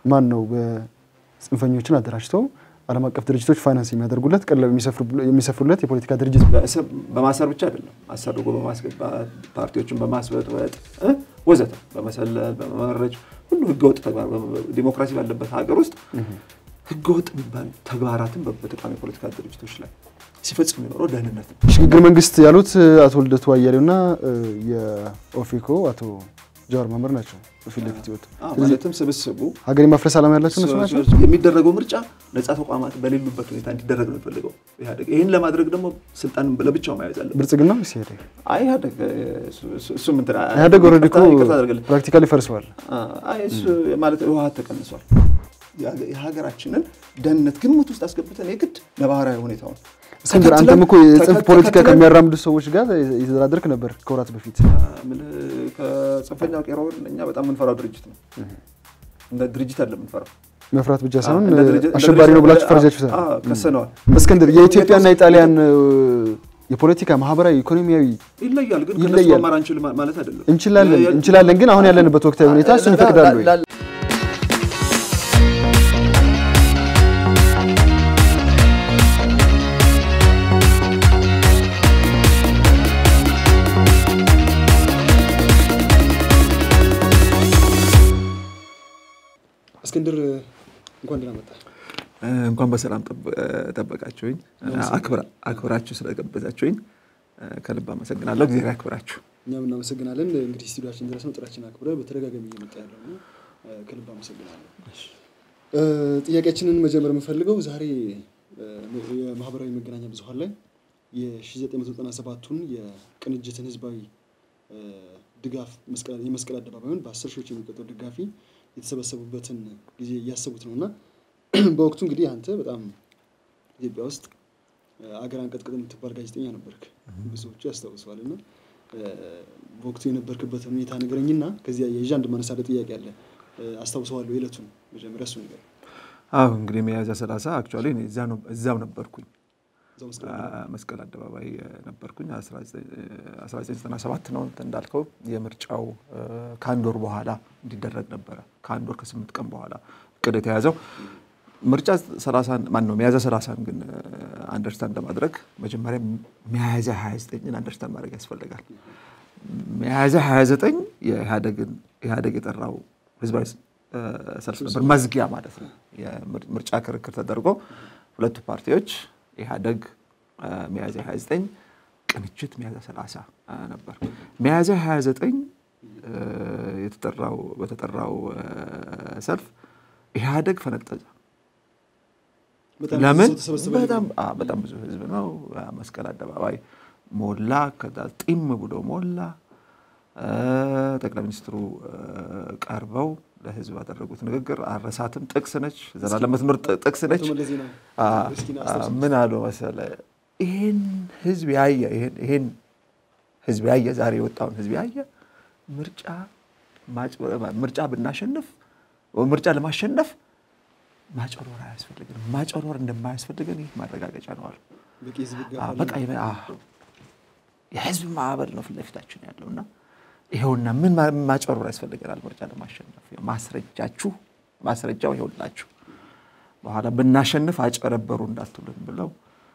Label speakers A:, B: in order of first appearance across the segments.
A: ማን ነው በጽንፈኞችን አደራጅተው ዓለም አቀፍ ድርጅቶች ፋይናንስ የሚያደርጉለት ቀለብ የሚሰፍሩለት የፖለቲካ ድርጅት
B: በማሰር ብቻ አይደለም አሳርጎ በማስገባት ፓርቲዎችን በማስበጥበጥ ወዘተ በመሰለል በመመረጅ ሁሉ ህገወጥ ተግባር ዲሞክራሲ ባለበት ሀገር ውስጥ ህገወጥ የሚባል ተግባራትን በተቃዋሚ ፖለቲካ ድርጅቶች ላይ ሲፈጽሙ ነው ደህንነት
A: ሽግግር መንግስት ያሉት አቶ ልደቱ አያሌውና የኦፌኮ አቶ ጃዋር መሐመድ ናቸው በፊት ይወጡ
B: ማለትም ስብስቡ
A: ሀገር ማፍረስ ዓላማ ያላቸው እነሱ ናቸው
B: የሚደረገው ምርጫ ነፃ ተቋማት በሌሉበት ሁኔታ እንዲደረግ ነው ፈልገው ይሄ ይሄን ለማድረግ ደግሞ ስልጣን ለብቻው ማያዝ አለ
A: ብልጽግና ሲሄድ
B: አይሃደግ እሱ ምን ተራ
A: አይሃደግ ኦሬዲ ፕራክቲካሊ ፈርሷል
B: እሱ ማለት ህወሓት ተቀንሷል የሀገራችንን ደህንነት ግምት ውስጥ አስገብተን የግድ ነባራዊ ሁኔታውን
A: እስከንድር አንተም እኮ የጽንፍ ፖለቲካ ከሚያራምዱ ሰዎች ጋር የተደራደርክ ነበር ከወራት በፊት
B: ከጽንፈኛው ቄሮን እኛ በጣም ምንፈራው ድርጅት ነው እንደ ድርጅት አይደለም ምንፈራው
A: መፍራት ብቻ ሳይሆን አሸባሪ ነው ብላችሁ ፈርጃችሁ
B: ከሰነዋል
A: እስከንድር የኢትዮጵያና የጣሊያን የፖለቲካ ማህበራዊ ኢኮኖሚያዊ
B: ይለያል ግን ከነሱ ማማር አንችል ማለት አይደለም
A: እንችላለን ግን አሁን ያለንበት ወቅታዊ ሁኔታ እሱን ይፈቅዳል ወይ
C: እስከንድር
B: እንኳን በሰላም ተጠበቃችሁኝ አክብራችሁ ስለገበዛችሁኝ ከልብ አመሰግናለሁ እግዚአብሔር ያክብራችሁ
C: እኛም እናመሰግናለን እንግዲህ ስቱዲዮአችን ድረስ ነው ጥራችን አክብረ በተደጋጋሚ እየመጣ ያለው ነው ከልብ አመሰግናለሁ ጥያቄያችንን መጀመር የምፈልገው ዛሬ የማህበራዊ መገናኛ ብዙሃን ላይ የ1997ቱን የቅንጅትን ህዝባዊ ድጋፍ የመስቀል አደባባዩን በ10 ሺዎች የሚቆጠሩ ድጋፊ የተሰበሰቡበትን ጊዜ ያያሰቡት ነውና በወቅቱ እንግዲህ አንተ በጣም ኢትዮጵያ ውስጥ አገር አንቀጥቅጥ የምትባል ጋዜጠኛ ነበርክ ብዙዎቹ ያስታውሳሉና በወቅቱ የነበርክበት ሁኔታ ነገረኝና ከዚያ የጃንድ ማነሳደ ጥያቄ አለ አስታውሳለሁ የለቱን መጀመሪያ እሱ ነገር
B: እንግዲህ ሚያዝያ 30 አክቹአሊ እኔ እዛው ነበርኩኝ መስቀል አደባባይ ነበርኩኝ 1997 ነው እንዳልከው የምርጫው ካንድ ወር በኋላ እንዲደረግ ነበር ካንድ ወር ከ8 ቀን በኋላ ቅድ የተያዘው ምርጫ 30 ማን ነው ሚያዝያ 30 ግን አንደርስታንድ ለማድረግ መጀመሪያ ሚያዝያ 29ን አንደርስታንድ ማድረግ ያስፈልጋል ሚያዝያ 29 የኢህአዴግ የጠራው ህዝባዊ ሰልፍ ነበር መዝጊያ ማለት ነው የምርጫ ክርክር ተደርጎ ሁለቱ ፓርቲዎች ኢህአዴግ ሚያዝያ 29 ቅንጅት ሚያዝያ 30 ነበር ሚያዝያ 29 በተጠራው ሰልፍ ኢህአዴግ ፈነጠዘ ለምን በጣም ብዙ ህዝብ ነው መስቀል አደባባይ ሞላ ከዳልጢም ብሎ ሞላ ጠቅላይ ሚኒስትሩ ቀርበው ለህዝብ ያደረጉት ንግግር አረሳትም ጥቅስ ነች ዘላለም ምርጥ ጥቅስ ነች ምን አሉ መሰለ ይሄን ህዝብ ያየ ዛሬ ወጣውን ህዝብ ያየ ምርጫ ብናሸንፍ ምርጫ ለማሸነፍ ማጨሮራ ያስፈልጋል ማጨሮራ እንደማያስፈልገን ይሄ ማረጋገጫ ነው አሉ በቃ የህዝብ ማዕበል ነው ፍለፊታችን ያለውና ይሄውና ምን ማጨሮራ ያስፈልጋል ምርጫ ለማሸነፍ ማስረጃው ይኸውላችሁ በኋላ ብናሸንፍ አጨረበሩ እንዳትሉን ብለው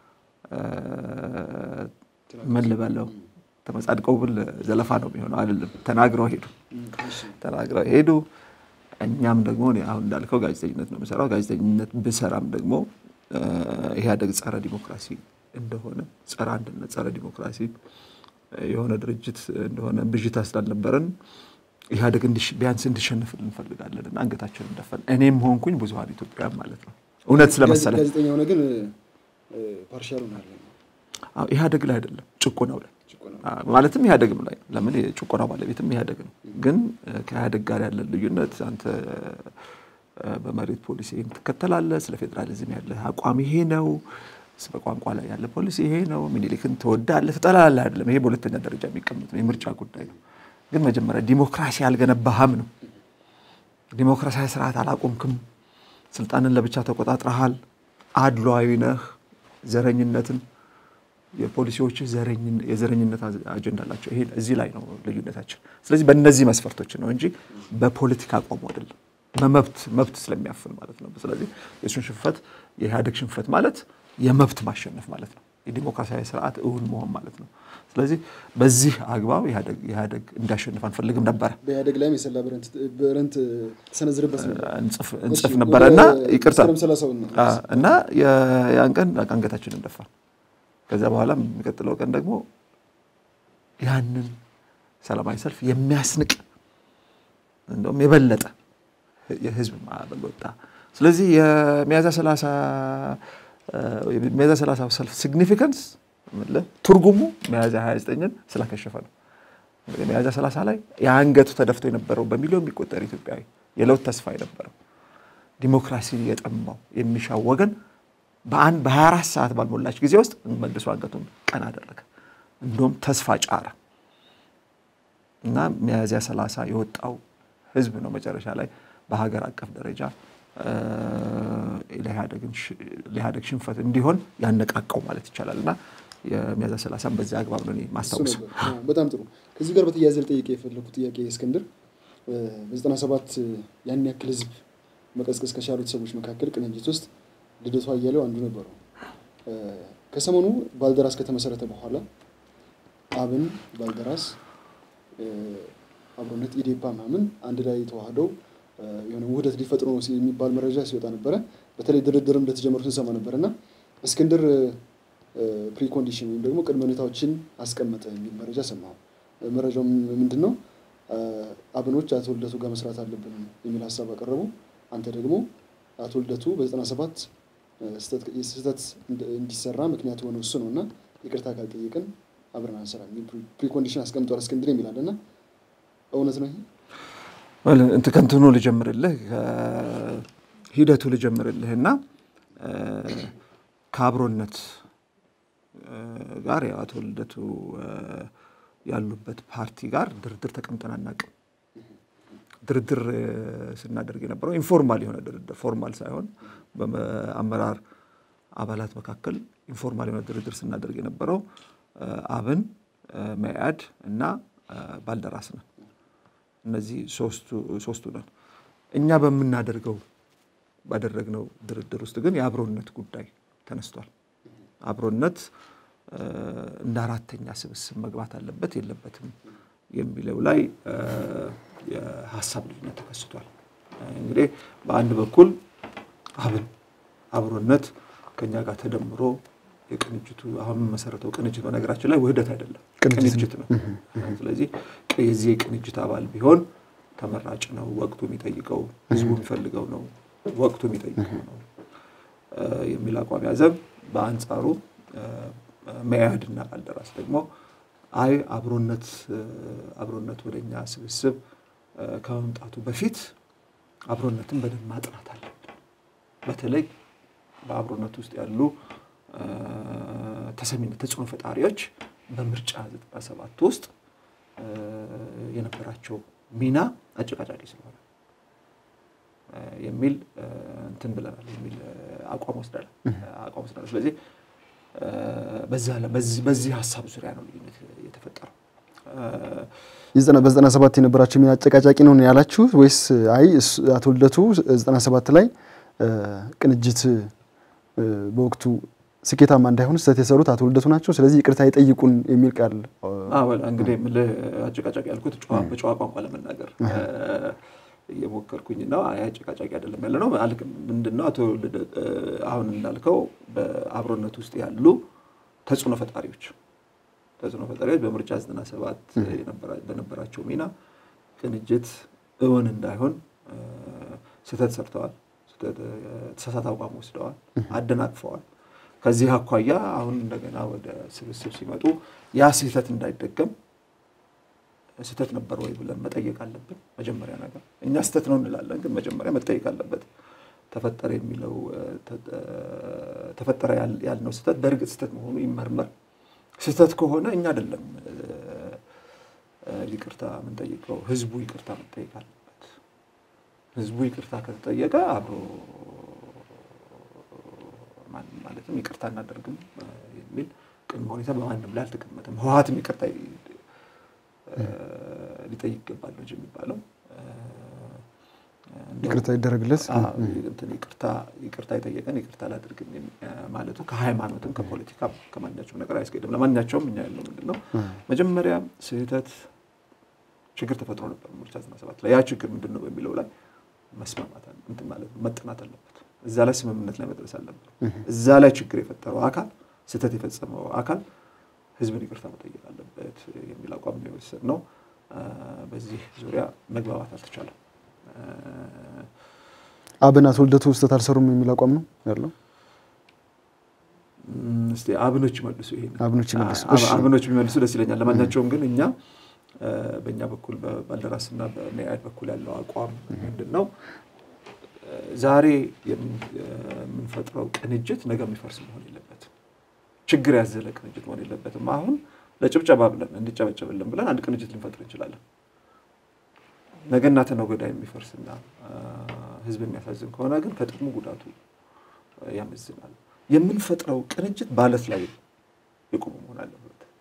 B: መልበለው ተመጻድቀው ብል ዘለፋ ነው የሚሆነው አይደለም ተናግረው ሄዱ እኛም ደግሞ አሁን እንዳልከው ጋዜጠኝነት ነው መሰራው ጋዜጠኝነት በሰራም ደግሞ ኢህአዴግ ጸረ ዲሞክራሲ እንደሆነ ጸረ አንድነት ጸረ ዲሞክራሲ የሆነ ድርጅት እንደሆነ ብጅታ ስላልነበረን ኢህአዴግ ቢያንስ እንዲሸነፍልን እንፈልጋለንና አንገታችንን ደፈን እኔም ሆንኩኝ ብዙሃን ኢትዮጵያ ማለት ነው እውነት ስለመሰለ
C: ጋዜጠኛው ነው ግን ፓርሻሉ ነው
B: ኢህአዴግ ላይ አይደለም ጭቆናው ላይ ማለትም ኢህአዴግም ላይ ለምን የጭቆናው ባለቤትም ኢህአዴግ ነው ግን ከኢህአዴግ ጋር ያለ ልዩነት አንተ በመሬት ፖሊሲ ተከተላለህ ስለ ፌደራሊዝም ያለ አቋም ይሄ ነው በቋንቋ ላይ ያለ ፖሊሲ ይሄ ነው ሚኒሊክን ተወዳለህ ተጠላላለህ አይደለም ይሄ በሁለተኛ ደረጃ የሚቀመጥ ነው የምርጫ ጉዳይ ነው ግን መጀመሪያ ዲሞክራሲ አልገነባህም ነው ዲሞክራሲያዊ ስርዓት አላቆምክም ስልጣንን ለብቻ ተቆጣጥረሃል አድሏዊ ነህ ዘረኝነትን የፖሊሲዎች የዘረኝነት አጀንዳ አላቸው ይሄ እዚህ ላይ ነው ልዩነታችን ስለዚህ በእነዚህ መስፈርቶች ነው እንጂ በፖለቲካ አቋም አይደለም መብት ስለሚያፍን ማለት ነው ስለዚህ የሱን ሽንፈት የኢህአዴግ ሽንፈት ማለት የመብት ማሸነፍ ማለት ነው የዲሞክራሲያዊ ስርዓት እውን መሆን ማለት ነው ስለዚህ በዚህ አግባብ ኢህአዴግ እንዲያሸንፍ አንፈልግም ነበር
C: በኢህአዴግ ላይ መሰላ ብረንት ተሰነዝርበት
B: እንጽፍ ነበርና ይቅርታ እና ያን ቀን አንገታችንን ደፋ ከዛ በኋላ የሚቀጥለው ቀን ደግሞ ያንን ሰላማዊ ሰልፍ የሚያስንቅ እንደውም የበለጠ የህዝብ ማዕበል ወጣ ስለዚህ የሚያዝያ 30 ሰልፍ ሲግኒፊካንስ ትርጉሙ ሚያዝያ 29ን ስላከሸፈ ነው ሚያዝያ 30 ላይ ያንገቱ ተደፍቶ የነበረው በሚሊዮን የሚቆጠር ኢትዮጵያዊ የለውጥ ተስፋ የነበረው ዲሞክራሲ የጠማው የሚሻው ወገን በ24 ሰዓት ባልሞላች ጊዜ ውስጥ መልሶ አንገቱን ቀና አደረገ እንደውም ተስፋ ጫረ እና ሚያዝያ 30 የወጣው ህዝብ ነው መጨረሻ ላይ በሀገር አቀፍ ደረጃ ለኢህአዴግ ሽንፈት እንዲሆን ያነቃቀው ማለት ይቻላልና የሚያዝያ 30 በዚህ አግባብ ነው ማስተዋወስ
C: በጣም ጥሩ ከዚህ ጋር በተያያዘ ለጠይቄ የፈለኩት ጥያቄ እስክንድር በ97 ያን ያክል ህዝብ መቀስቀስ ከቻሉት ሰዎች መካከል ቅንጅት ውስጥ ልደቱ አያሌው አንዱ ነበሩ ከሰሞኑ ባልደራስ ከተመሰረተ በኋላ አብን ባልደራስ አብሮነት ኢዴፓ ማምን አንድ ላይ ተዋህደው የሆነ ውህደት ሊፈጥሩ ነው የሚባል መረጃ ሲወጣ ነበር በተለይ ድርድርም እንደተጀመሩ ሰንሰማ ነበርና እስክንድር ፕሪኮንዲሽን ወይም ደግሞ ቅድመ ሁኔታዎችን አስቀመጠ የሚል መረጃ ሰማሁ መረጃው ምንድነው አብኖች አቶ ልደቱ ጋር መስራት አለብን የሚል ሐሳብ አቀረቡ አንተ ደግሞ አቶ ልደቱ በ97 ስህተት እንዲሰራ ምክንያት ሆነ እሱ ነውና ይቅርታ ካልጠየቅን አብረን አንሰራም ፕሪኮንዲሽን አስቀምጧል እስክንድር የሚላልና እውነት ነው
B: እንት ከንቱኑ ልጀምርልህ ሂደቱ ልጀምርልህና ካብሮነት ጋር ያው አቶ ልደቱ ያሉበት ፓርቲ ጋር ድርድር ተቀምጠን አናውቅም ድርድር ስናደርግ የነበረው ኢንፎርማል የሆነ ድርድር ፎርማል ሳይሆን በአመራር አባላት መካከል ኢንፎርማል የሆነ ድርድር ስናደርግ የነበረው አብን መያድ እና ባልደራስ ነው እነዚህ ሶስቱ ነን እኛ ባደረግነው ድርድር ውስጥ ግን የአብሮነት ጉዳይ ተነስቷል አብሮነት እንደ አራተኛ ስብስብ መግባት አለበት የለበትም የሚለው ላይ የሐሳብ ልዩነት ተከስቷል እንግዲህ በአንድ በኩል አብሮነት ከኛ ጋር ተደምሮ የቅንጅቱ አሁን መሰረተው ቅንጅት በነገራችን ላይ ውህደት አይደለም ቅንጅት ነው ስለዚህ የዚህ ቅንጅት አባል ቢሆን ተመራጭ ነው ወቅቱ የሚጠይቀው ህዝቡ የሚፈልገው ነው ወቅቱ የሚጠይቀው ነው የሚል አቋም ያዘ በአንጻሩ መያድና ባልደራስ ደግሞ አብሮነት ወደኛ ስብስብ ከመምጣቱ በፊት አብሮነትን በደንብ ማጥናት አለብን በተለይ በአብሮነት ውስጥ ያሉ ተሰሚነት ተጽዕኖ ፈጣሪዎች በምርጫ 97 ውስጥ የነበራቸው ሚና አጨቃጫቂ ስለሆነ የሚል እንትን ብለናል የሚል አቋም ወስደናል ስለዚህ በዚህ ሐሳብ ዙሪያ ነው ልዩነት የተፈጠረው
A: በ97 የነበራቸው ሚና አጨቃጫቂ ነው ያላችሁ ወይስ አቶ ልደቱ 97 ላይ ቅንጅት በወቅቱ ስኬታማ እንዳይሆን ስህተት የሰሩት አቶ ልደቱ ናቸው ስለዚህ ይቅርታ ይጠይቁን የሚል ቃል
B: እንግዲህ አጨቃጫቂ ያልኩት በጨዋ ቋንቋ ለመናገር የሞከርኩኝ ነው አጨቃጫቂ አይደለም ያለነው ምንድነው አቶ አሁን እንዳልከው በአብሮነት ውስጥ ያሉ ተጽዕኖ ፈጣሪዎች በምርጫ 97 በነበራቸው ሚና ቅንጅት እውን እንዳይሆን ስህተት ሰርተዋል ተሳሳተ አቋም ወስደዋል አደናቅፈዋል ከዚህ አኳያ አሁን እንደገና ወደ ስብስብ ሲመጡ ያ ስህተት እንዳይደገም ስህተት ነበር ወይ ብለን መጠየቅ አለብን መጀመሪያ ነገር እኛ ስህተት ነው እንላለን ግን መጀመሪያ መጠየቅ አለበት ተፈጠረ ያልነው ስህተት በእርግጥ ስህተት መሆኑ ይመርመር ስህተት ከሆነ እኛ አይደለም ይቅርታ የምንጠይቀው ህዝቡ ይቅርታ መጠየቅ አለበት ህዝቡ ይቅርታ ከተጠየቀ አብሮ ማለትም ይቅርታ እናደርግም የሚል ቅድመ ሁኔታ በማንም ላይ አልተቀመጠም ህወሓትም ይቅርታ ሊጠይቅ ይገባል እንጂ የሚባለው
A: ይቅርታ ይደረግለት
B: ይቅርታ ይጠየቀን ይቅርታ ላድርግም ማለቱ ከሃይማኖትም ከፖለቲካ ከማንኛውም ነገር አይስከደም ለማንኛውም እኛ ያለው ምንድነው መጀመሪያ ስህተት ችግር ተፈጥሮ ነበር ምርጫ 97 ላይ ያ ችግር ምንድነው በሚለው ላይ መስማማት እንትን ማለት መጥናት አለበት እዛ ላይ ስምምነት ላይ መድረስ አለበት እዛ ላይ ችግር የፈጠረው አካል ስህተት የፈጸመው አካል ህዝብን ይቅርታ መጠየቅ አለበት የሚል አቋም ነው የወሰድነው በዚህ ዙሪያ መግባባት አልተቻለም
A: አብናት ወልደቱ ስህተት አልሰሩም የሚል አቋም ነው ያለው
B: እስቲ አብኖች መልሱ ይሄን
A: አብኖች
B: ቢመልሱ ደስ ይለኛል ለማንኛውም ግን እኛ በእኛ በኩል በባልደራስና በመያድ በኩል ያለው አቋም ምንድነው ዛሬ የምንፈጥረው ቅንጅት ነገ የሚፈርስ መሆን የለበትም ችግር ያዘለ ቅንጅት መሆን የለበትም አሁን ለጭብጨባ ብለን እንዲጨበጨብልን ብለን አንድ ቅንጅት ልንፈጥር እንችላለን ነገና ተነገዳ የሚፈርስና ህዝብ የሚያሳዝን ከሆነ ግን ከጥቅሙ ጉዳቱ ያመዝናል የምንፈጥረው ቅንጅት ባለት ላይ የቆመ መሆን አለበት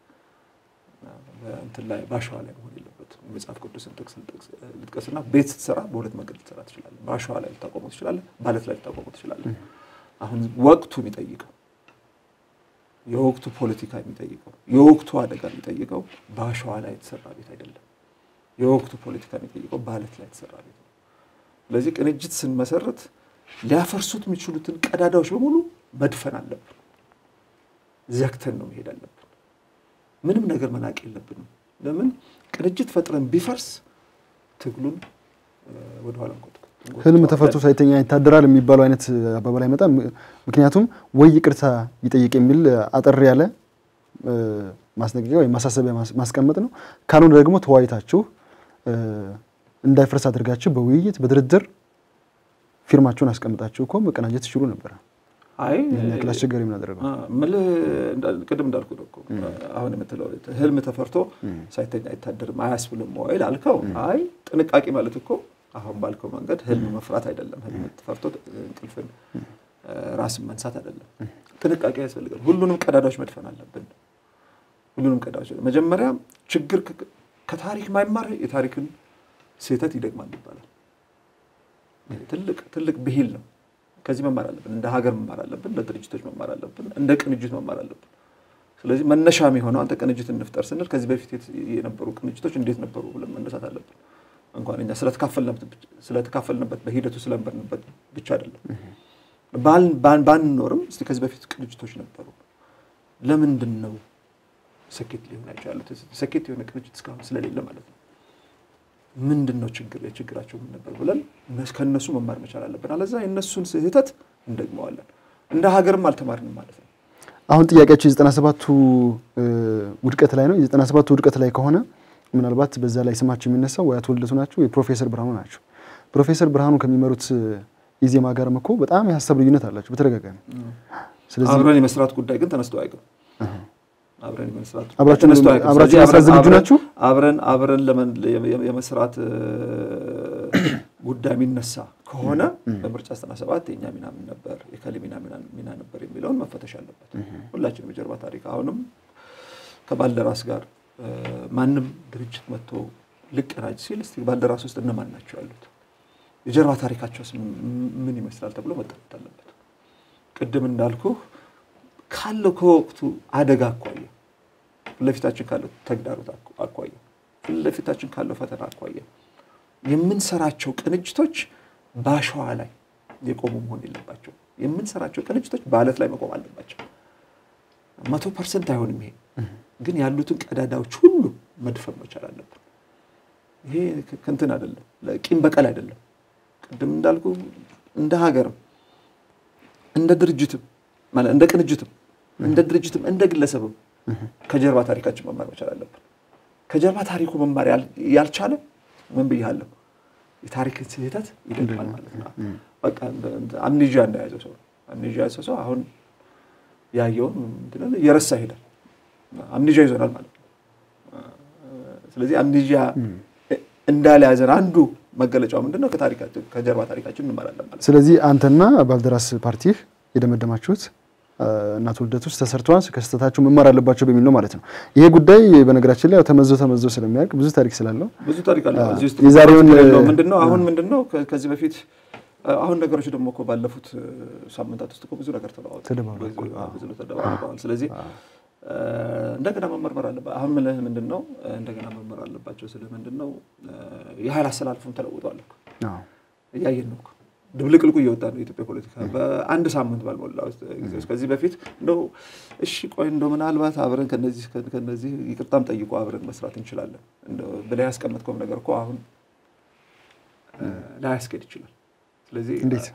B: እንትን ላይ ባሻዋ ላይ መሆን የለበት መጽሐፍ ቅዱስን ጥቅስ ልጥቀስና ቤት ስትሰራ በሁለት መንገድ ልትሰራ ትችላለህ ባሻዋ ላይ ልታቆመው ትችላለህ ባለት ላይ ልታቆመው ትችላለህ አሁን ወቅቱ የሚጠይቀው የወቅቱ ፖለቲካ የሚጠይቀው የወቅቱ አደጋ የሚጠይቀው ባሻዋ ላይ የተሰራ ቤት አይደለም የወቅቱ ፖለቲካ የሚጠይቀው ባለት ላይ የተሰራ ቤት ነው ስለዚህ ቅንጅት ስንመሰርት ሊያፈርሱት የሚችሉትን ቀዳዳዎች በሙሉ መድፈን አለብን ዘክተን ነው መሄድ አለብን ምንም ነገር መናቅ የለብንም ለምን ቅንጅት ፈጥረን ቢፈርስ ትግሉን ወደ ኋላ እንቆጥቁ
A: ህልም ተፈቶ ሳይተኛ ይታደራል የሚባለው አይነት አባባል አይመጣም ምክንያቱም ወይ ይቅርታ ይጠይቅ የሚል አጠር ያለ ማስነገሪያ ወይ ማሳሰቢያ ማስቀመጥ ነው ካልሆነ ደግሞ ተዋይታችሁ እንዳይፈርስ አድርጋችሁ በውይይት በድርድር ፊርማችሁን አስቀምጣችሁ እኮ መቀናጀት ትችሉ ነበር
B: አይ
A: ክላስ ችግር የምናደርገው
B: ቅድም እንዳልኩ እኮ አሁን የምትለው ህልም ተፈርቶ ሳይተኛ አይታደርም አያስብልም ወይ አልከው አይ ጥንቃቄ ማለት እኮ አሁን ባልከው መንገድ ህልም መፍራት አይደለም ህልም ተፈርቶ እንቅልፍን ራስን መንሳት አይደለም ጥንቃቄ ያስፈልጋል ሁሉንም ቀዳዳዎች መድፈን አለብን ሁሉንም ቀዳዳዎች መጀመሪያ ችግር ከታሪክ ማይማር የታሪክን ስህተት ይደግማል ይባላል ትልቅ ብሂል ነው ከዚህ መማር አለብን እንደ ሀገር መማር አለብን ለድርጅቶች መማር አለብን እንደ ቅንጅት መማር አለብን ስለዚህ መነሻም የሆነው አንተ ቅንጅት እንፍጠር ስንል ከዚህ በፊት የነበሩ ቅንጅቶች እንዴት ነበሩ ብለን መነሳት አለብን እንኳን እኛ ስለተካፈልንበት በሂደቱ ስለነበርንበት ብቻ አይደለም ባንኖርም እስቲ ከዚህ በፊት ቅንጅቶች ነበሩ ለምንድን ነው ሰኬት ሊሆን አይቻለው ሰኬት የሆነ ቅንጅት እስካሁን ስለሌለ ማለት ነው ምንድነው ችግራቸው ምን ነበር ብለን ከነሱ መማር መቻል አለብን አለዛ የነሱን ስህተት እንደግመዋለን እንደ ሀገርም አልተማርንም ማለት ነው
A: አሁን ጥያቄያችሁ 97ቱ ውድቀት ላይ ነው 97ቱ ውድቀት ላይ ከሆነ ምናልባት በዛ ላይ ስማቸው የሚነሳው ወይ አቶ ልደቱ ናቸው ወይ ፕሮፌሰር ብርሃኑ ናቸው ፕሮፌሰር ብርሃኑ ከሚመሩት ኢዜማ ጋር መኮ በጣም ያሳብ ልዩነት አላችሁ በተረጋጋሚ
B: ስለዚህ አብረን የመስራት ጉዳይ ግን ተነስቶ አይቀር አብረን የመስራት
A: አብራችሁ መስራት ዝግጁ ናችሁ
B: አብረን የመስራት ጉዳይ የሚነሳ ከሆነ በምርጫ 97 የኛ ሚና ምን ነበር የከሊሚና ነበር የሚለውን መፈተሽ አለበት ሁላችንም በጀርባ ታሪክ አሁንም ከባልደራስ ጋር ማንም ድርጅት መጥቶ ልቀናጅ ሲል እስቲ ባልደራስ ውስጥ እነማን ናቸው ያሉት የጀርባ ታሪካቸውስ ምን ይመስላል ተብሎ መጠናት አለበት ቅድም እንዳልኩ ካለው ከወቅቱ አደጋ አቋያ ለፊታችን ካለው ተግዳሮት አቋያ ለፊታችን ካለው ፈተና አቋያ የምንሰራቸው ቅንጅቶች ባሻዋ ላይ የቆሙ መሆን የለባቸው የምንሰራቸው ቅንጅቶች ባለት ላይ መቆም አለባቸው 100% አይሆንም ይሄ ግን ያሉትን ቀዳዳዎች ሁሉ መድፈን መቻል አለብን ይሄ ከንትን አይደለም ለቂም በቀል አይደለም ቅድም እንዳልኩ እንደ ሀገርም እንደ ድርጅትም ማለት እንደ ቅንጅትም እንደ ድርጅትም እንደ ግለሰብም ከጀርባ ታሪካችን መማር መቻል አለብን ከጀርባ ታሪኩ መማር ያልቻለ ምን ብያለሁ የታሪክ ስህተት ይደግማል ማለት ነው በቃ አምኒዚያ እንዳያዘው ሰው አሁን ያየው ምንድነው የረሳ ሄዳል አምኒዚያ ይዞናል ማለት ነው ስለዚህ አምኒዚያ እንዳለ ያዘን አንዱ መገለጫው ምንድነው ከጀርባ ታሪካችን እንማራለን ማለት
A: ስለዚህ አንተና ባልደራስ ፓርቲ የደመደማችሁት እናት ልደቱ ተሰርቷል ከስተታቸው መማር አለባቸው በሚል ነው ማለት ነው ይሄ ጉዳይ በነገራችን ላይ ተመዞ ስለሚያርቅ ብዙ ታሪክ ስላለው
B: ብዙ ታሪክ አለ እዚህ ውስጥ
A: የዛሬውን
B: ምንድነው ከዚህ በፊት አሁን ነገሮች ደግሞ እኮ ባለፉት ሳምንታት ውስጥ እኮ ብዙ ነገር ተደዋውለዋል ስለዚህ እንደገና መመርመር አለበት አሁን ምንድነው እንደገና መመርመር አለባቸው ስለምንድነው የኃይል አሰላልፉን ተለውጧል እኮ ያየን ነው ድብልቅልቁ እየወጣ ነው የኢትዮጵያ ፖለቲካ በአንድ ሳምንት ባልሞላው ጊዜ ከዚህ በፊት እንደው እሺ ቆይ እንደው ምናልባት አብረን ከነዚህ ይቅርታም ጠይቆ አብረን መስራት እንችላለን እንደው በላይ ያስቀመጥከው ነገር እኮ አሁን ላይ ያስከድ ይችላል ስለዚህ
A: እንዴት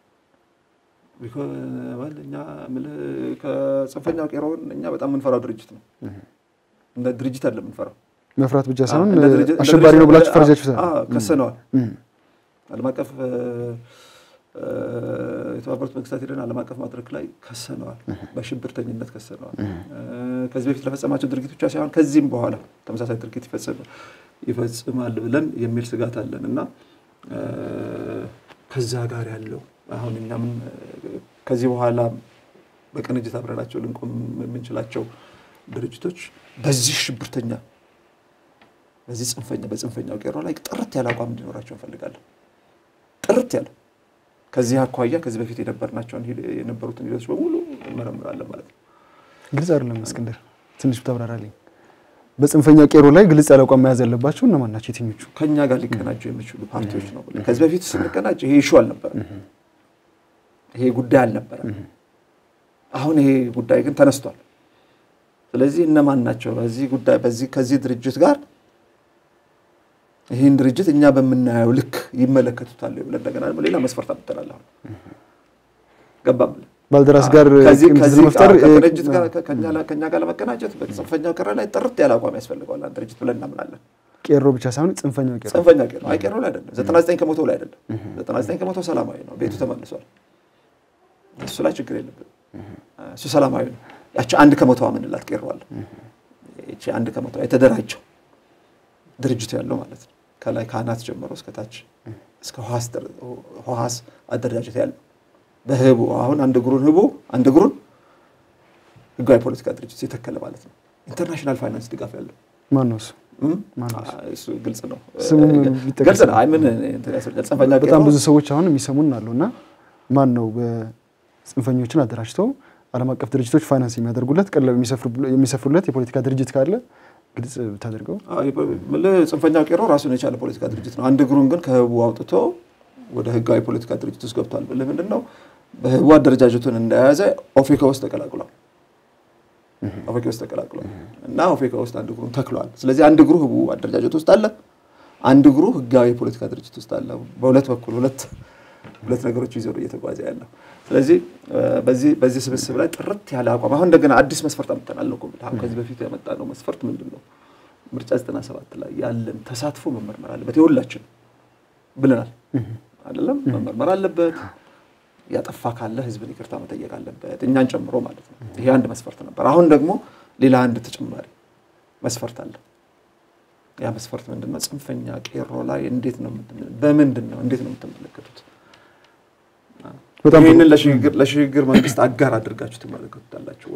B: እኛ ከጽንፈኛው ቄሮን እኛ በጣም ምንፈራው ድርጅት ነው እንደ ድርጅት አይደለም ምንፈራው
A: መፍራት ብቻ ሳይሆን አሸባሪ ነው ብላችሁ ፈርጃችሁ
B: ከሰነዋል ዓለም አቀፍ የተባበሩት መንግስታት ሄደን ዓለም አቀፍ መድረክ ላይ ከሰነዋል በሽብርተኝነት ከሰነዋል ከዚህ በፊት ለፈጸማቸው ድርጊቶች ሳይሆን ከዚህም በኋላ ተመሳሳይ ድርጊት ይፈጽማል ብለን የሚል ስጋት አለንና ከዛ ጋር ያለው አሁን እኛም ከዚህ በኋላ በቅንጅት አብረናቸው ልንቆም የምንችላቸው ድርጅቶች በዚህ ሽብርተኛ በዚህ በጽንፈኛው ቄሮ ላይ ጥርት ያለ አቋም እንዲኖራቸው እንፈልጋለን ጥርት ያለ ከዚህ አኳያ ከዚህ በፊት የነበሩትን ሂደቶች በሙሉ እንመረምራለን ማለት ነው
A: ግልጽ አይደለም እስክንድር ትንሽ ተብራራልኝ በጽንፈኛው ቄሮ ላይ ግልጽ ያለ አቋም መያዝ ያለባቸው እነማን ናቸው የትኞቹ
B: ከኛ ጋር ሊቀናጁ የሚችሉ ፓርቲዎች ነው ከዚህ በፊት ስንቀናጅ ይሄ ኢሹ አልነበረም ይሄ ጉዳይ አልነበረም አሁን ይሄ ጉዳይ ግን ተነስቷል ስለዚህ እነማን ናቸው ከዚህ ድርጅት ጋር ይሄን ድርጅት እኛ በመናየው ልክ ይመለከቱታል ብለን እንደገና ሌላ መስፈርት አጥተናል አሁን ገባም
A: ባልደራስ ጋር
B: ከዚህ መፍጠር ድርጅት ጋር ከኛ ጋር ለመቀናጀት በጽንፈኛው ቄሮ ላይ ጥርት ያለ አቋም ያስፈልጋል አንድ ድርጅት ብለን እናምናለን
A: ቄሮ ብቻ ሳይሆን ጽንፈኛው ቄሮ
B: ቄሮ ላይ አይደለም 99% ላይ አይደለም 99% ሰላማዊ ነው ቤቱ ተመልሷል እሱ ላይ ችግር የለብንም እሱ ሰላማዊ ነው ያቺ 1% አመንላት ቄሮ አለ እቺ 1% የተደራጀው ድርጅት ያለው ማለት ነው ከላይ ካናት ጀምሮ እስከ ታች እስከ ሆሃስ አደረጃጀት ያለው በህቡ አሁን አንድ ግሩን ህጋዊ ፖለቲካ ድርጅት የተከለ ማለት ነው ኢንተርናሽናል ፋይናንስ ድጋፍ ያለው
A: ማንነው
B: እሱ ግልጽ ነው
A: ግልጽ
B: ነው አይ ምን ጽንፈኛ
A: በጣም ብዙ ሰዎች አሁን የሚሰሙን አሉና ማን ነው በጽንፈኞችን አደራጅተው ዓለም አቀፍ ድርጅቶች ፋይናንስ የሚያደርጉለት ቀለብ የሚሰፍሩለት የፖለቲካ ድርጅት ካለ ግልጽ ተደርገው
B: ጽንፈኛው ቄሮ ራሱን የቻለ ፖለቲካ ድርጅት ነው አንድ ግሩን ግን ከህቡ አውጥቶ ወደ ህጋዊ ፖለቲካ ድርጅት ውስጥ ገብቷል ለምንድነው በህቡ አደረጃጀቱን እንደያዘ ኦፌካ ውስጥ ተቀላቅሏል እና ኦፌካ ውስጥ አንድ ግሩን ተክሏል ስለዚህ አንድ ግሩ ህቡ አደረጃጀት ውስጥ አለ አንድ ግሩ ህጋዊ ፖለቲካ ድርጅት ውስጥ አለ በሁለት በኩል ሁለት ነገሮች ይዘው እየተጓዘ ያለው ስለዚህ በዚህ ስብስብ ላይ ጥርት ያለ አቋም አሁን እንደገና አዲስ መስፈርት አምጥተናል ነው አሁን ከዚህ በፊት ያመጣነው መስፈርት ምንድነው ምርጫ 97 ላይ ያለን ተሳትፎ መመርመር አለበት የሁላችን ብለናል አይደለም መመርመር አለበት ያጠፋ ካለ ህዝብን ይቅርታ መጠየቅ አለበት እኛን ጨምሮ ማለት ነው ይሄ አንድ መስፈርት ነበር አሁን ደግሞ ሌላ አንድ ተጨማሪ መስፈርት አለ ያ መስፈርት ምንድነው ጽንፈኛ ቄሮ ላይ እንዴት ነው የምትመለከቱት ይሄንን ለሽግግር መንግስት አጋር አድርጋችሁ ትመለከቱታላችሁ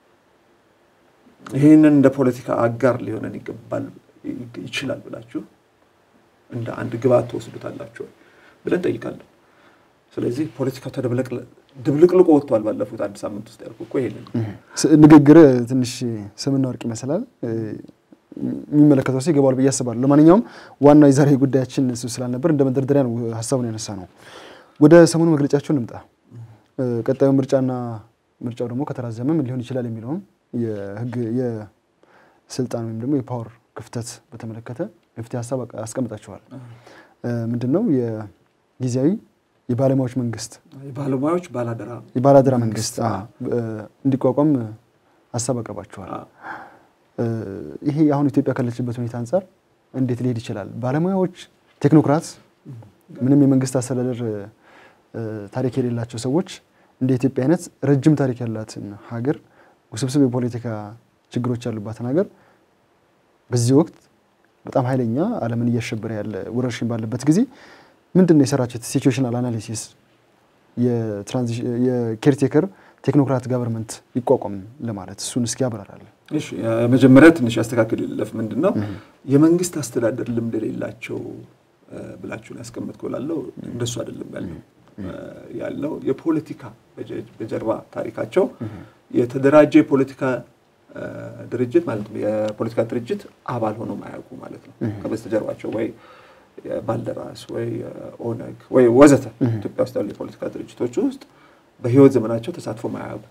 B: ይሄንን እንደ ፖለቲካ አጋር ሊሆነን ይችላል ብላችሁ እንደ አንድ ግብአት ተወስዱታላችሁ ብለን ጠይቃለን ስለዚህ ፖለቲካው ድብልቅልቁ ወጥቷል ባለፉት አንድ ሳምንት ውስጥ ያልኩ እኮ ይሄንን
A: ንግግር ትንሽ ስምና ወርቅ ይመስላል የሚመለከተው ሲገባል በያስባለሁ ለማንኛውም ዋና የዛሬ ጉዳያችን እሱ ስላልነበር እንደ መንደርደሪያ ነው ሐሳቡን ያነሳነው ወደ ሰሞኑ መግለጫቸው እንምጣ ቀጣዩ ምርጫው ደግሞ ከተራዘመ ምን ሊሆን ይችላል የሚለው የህግ የስልጣን ወይም ደግሞ የፓወር ክፍተት በተመለከተ የፍትህ ሐሳብ አስቀምጣቸዋል ምንድነው የጊዜያዊ የባለሙያዎች መንግስት የባላደራ መንግስት እንዲቋቋም ሐሳብ አቀርባቸዋል ይሄ አሁን ኢትዮጵያ ካለችበት ሁኔታ አንፃር እንዴት ሊሄድ ይችላል ባለሙያዎች ቴክኖክራት ምንም የመንግስት አስተዳደር ታሪክ የሌላቸው ሰዎች እንደ ኢትዮጵያ አይነት ረጅም ታሪክ ያላትን ሀገር ውስብስብ የፖለቲካ ችግሮች ያሉባትን ሀገር በዚህ ወቅት በጣም ኃይለኛ ዓለምን እያሸበረ ያለ ወረርሽኝ ባለበት ጊዜ ምንድነው የሰራችሁት ሲቹዌሽናል አናሊሲስ የኬርቴከር ቴክኖክራት ገቨርንመንት ይቋቋም ለማለት እሱን እስኪ ያብራራለን።
B: እሺ መጀመሪያ ትንሽ ያስተካክል ይለፍ ምንድነው የመንግስት አስተዳደር ልምድ የሌላቸው ብላችሁ ያስቀምጥኩላለው እንደሱ አይደለም ያለው የፖለቲካ በጀርባ ታሪካቸው የተደራጀ ፖለቲካ ድርጅት ማለት ነው የፖለቲካ ድርጅት አባል ሆኖ ማያውቁ ማለት ነው ከበስተጀርባቸው ወይ ባልደራስ ወይ ኦነግ ወይ ወዘተ ኢትዮጵያ ውስጥ ያሉ የፖለቲካ ድርጅቶች ውስጥ በህይወት ዘመናቸው ተሳትፎ ማያውቁ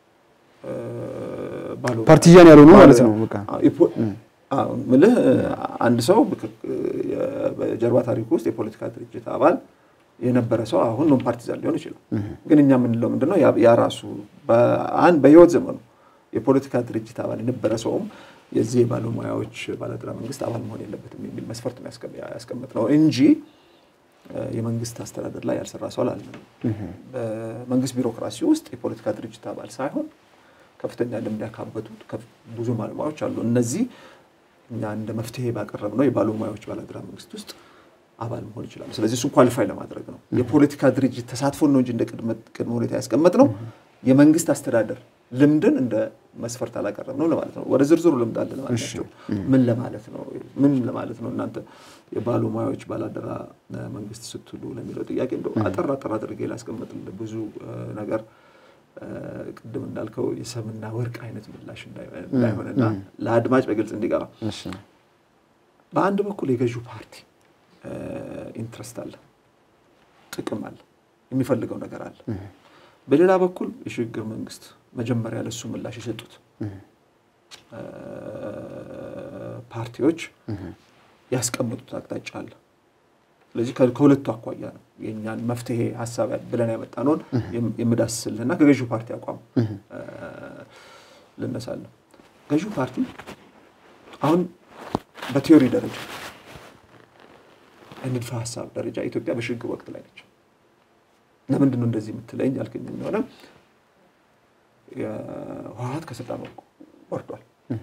A: ፓርቲያን ያልሆኑ ማለት ነው በቃ
B: ምልህ አንድ ሰው በጀርባ ታሪኩ ውስጥ የፖለቲካ ድርጅት አባል የነበረ ሰው አሁን ነው ፓርቲዛን ሊሆን ይችላል ግን እኛ ምን ነው ምንድነው ያ ራሱ በህይወት ዘመኑ የፖለቲካ ድርጅት አባል የነበረ ሰውም የዚህ ባለሙያዎች ባለድራ መንግስት አባል መሆን የለበትም የሚል መስፈርት ነው ያስቀምጥነው እንጂ የመንግስት አስተዳደር ላይ ያልሰራ ሰው አላለም በመንግስት ቢሮክራሲ ውስጥ የፖለቲካ ድርጅት አባል ሳይሆን ከፍተኛ ልምድ ያካበቱ ብዙ ባለሙያዎች አሉ እነዚህ እኛ እንደ መፍትሄ ባቀረብነው የባለሙያዎች ባለድራ መንግስት ውስጥ አባል መሆን ይችላል ስለዚህ እሱ ኳሊፋይ ለማድረግ ነው የፖለቲካ ድርጅት ተሳትፎ ነው እንጂ እንደ ቅድመ ሁኔታ ያስቀምጥነው የመንግስት አስተዳደር ልምድን እንደ መስፈርት አላቀረብነው ለማለት ነው ወደ ዝርዝሩ ልምድ አለ ማለት ነው ምን ለማለት ነው እናንተ የባለሙያዎች ባለድራ መንግስት ስትሉ ለሚለው ጥያቄ እንደው አጠራ አድርጌ ላስቀምጥልኝ ብዙ ነገር ቅድም እንዳልከው የሰምና ወርቅ አይነት ምላሽ እንዳይሆነና ለአድማጭ በግልጽ እንዲገባ
A: እሺ
B: በአንድ በኩል የገዢው ፓርቲ ኢንትረስት አለ ጥቅም አለ የሚፈልገው ነገር አለ በሌላ በኩል የሽግግር መንግስት መጀመሪያ ለሱ ምላሽ የሰጡት ፓርቲዎች ያስቀምጡት አቅጣጫ አለ ስለዚህ ከሁለቱ አቋያ ነው የኛን መፍትሄ ሐሳብ ብለን ያመጣነው የምዳስልልና ከገዢው ፓርቲ አቋም ለነሳለ ገዢው ፓርቲ አሁን በቲዮሪ ደረጃ እንድፋ ሐሳብ ደረጃ ኢትዮጵያ በሽግግር ወቅት ላይ ነች ለምንድን ነው እንደዚህ የምትለኝ ያልከኝ እንደሆነ የህወሓት ከስልጣን ወርዷል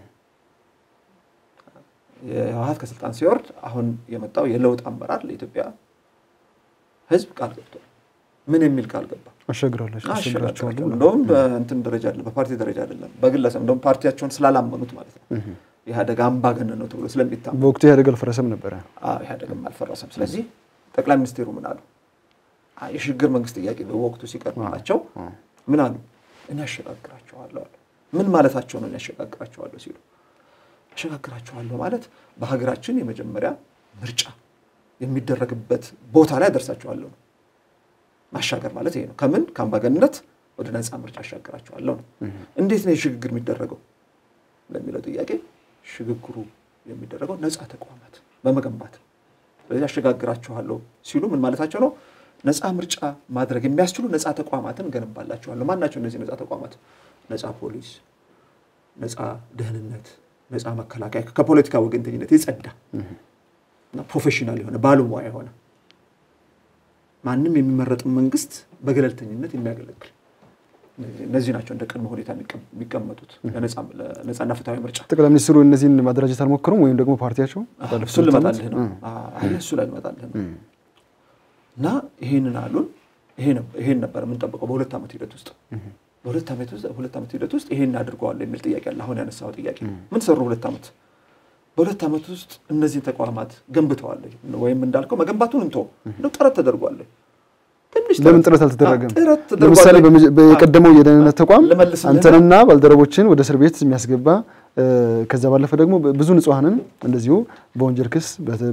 B: የህወሓት ከስልጣን ሲወርድ አሁን የመጣው የለውጥ አመራር ለኢትዮጵያ ህዝብ ቃል ገብቷል ምን የሚል ቃል ገባ አሸግራቸው እንደውም በእንትን ደረጃ አይደለም በፓርቲ ደረጃ አይደለም በግለሰብ እንደውም ፓርቲያቸውን ስላላመኑት ማለት ነው ኢህአዴግ አምባገነን ነው ተብሎ ስለሚታመን
A: በወቅቱ ኢህአዴግ አልፈረሰም ነበር
B: ኢህአዴግ አልፈረሰም ስለዚህ ጠቅላይ ሚኒስትሩ ምን አሉ የሽግግር መንግስት ጥያቄ በወቅቱ ሲቀርብላቸው ምን አሉ እኔ አሸጋግራቸዋለሁ ምን ማለታቸው ነው ያሸጋግራቸዋለሁ ሲሉ አሸጋግራቸዋለሁ ማለት በሀገራችን የመጀመሪያ ምርጫ የሚደረግበት ቦታ ላይ አደርሳቸዋለሁ ማሻገር ማለት ይሄ ነው ከምን ካምባገነንነት ወደ ነፃ ምርጫ አሻገራቸዋለሁ እንዴት ነው የሽግግር የሚደረገው ለሚለው ጥያቄ ሽግግሩ የሚደረገው ነፃ ተቋማት በመገንባት ስለዚህ አሸጋግራቸዋለሁ ሲሉ ምን ማለታቸው ነው ነፃ ምርጫ ማድረግ የሚያስችሉ ነፃ ተቋማትን ገነባላቸዋለሁ ማናቸው እነዚህ ነፃ ተቋማት ነፃ ፖሊስ ነፃ ደህንነት ነፃ መከላከያ ከፖለቲካ ወገንተኝነት የጸዳ እና ፕሮፌሽናል የሆነ ባለሙያ የሆነ ማንንም የሚመረጥ መንግስት በገለልተኝነት የሚያገለግል እነዚህ ናቸው እንደ ቅድመ ሁኔታ የሚቀመጡት ለነፃና ፍትሃዊ ምርጫ
A: ጠቅላይ ሚኒስትሩ እነዚህን ማደራጀት አልሞከሩም ወይም ደግሞ ፓርቲያቸው
B: እሱ ለማጣልህ ነው እሱ ላይ ለማጣልህ ነው እና ይሄንን አሉን ይሄን ነበር ምን ተጠብቀው በሁለት ዓመት ሂደት ውስጥ በሁለት ዓመት ሂደት ውስጥ ይሄን አድርገዋል የሚል ጥያቄ አለ አሁን ያነሳው ጥያቄ ምን ሰሩ ሁለት ዓመት በሁለት ዓመት ውስጥ እነዚህ ተቋማት ገንብተዋል ወይም እንዳልከው መገንባቱን እንቶ ነው ጥረት ተደርጓል
A: ለምን ጥረት አልተደረገም ለምሳሌ በቀደመው የደህንነት ተቋም አንተንና ባልደረቦችን ወደ እስር ቤት የሚያስገባ ከዛ ባለፈ ደግሞ ብዙ ንጹሃንን እንደዚሁ በወንጀል ክስ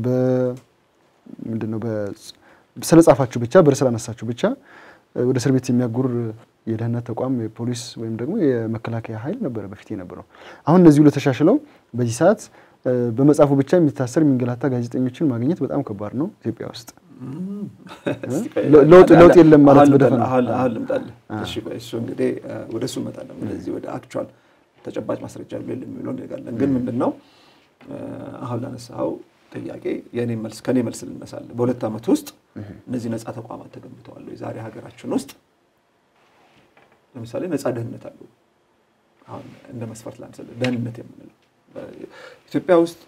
A: ምንድነው ስለጻፋችሁ ብቻ በርሰላ ነሳችሁ ብቻ ወደ እስር ቤት የሚያጉር የደህንነት ተቋም የፖሊስ ወይም ደግሞ የመከላከያ ኃይል ነበር በፊት የነበረው አሁን እነዚህ ሁሉ ተሻሽለው በዚህ ሰዓት በመጻፉ ብቻ የሚታሰር የሚንገላታ ጋዜጠኞችን ማግኘት በጣም ከባድ ነው ኢትዮጵያ ውስጥ ለውጥ የለም ማለት በደፈና
B: አሁን ልምጣለ እሺ እሱ እንግዲህ ወደሱ መጣለ እንደዚህ ወደ አክቹዋል ተጨባጭ ማስረጃ የሚለው ነገር ግን ምንድነው አሁን ላነሳው ጥያቄ የኔ መልስ ከኔ መልስ ልነሳለ በሁለት ዓመት ውስጥ እነዚህ ነፃ ተቋማት ተገንብተዋል የዛሬ ሀገራችን ውስጥ ለምሳሌ ነፃ ደህንነት አለው አሁን እንደ መስፈርት ላንሰለ ደህንነት የምንለው ኢትዮጵያ ውስጥ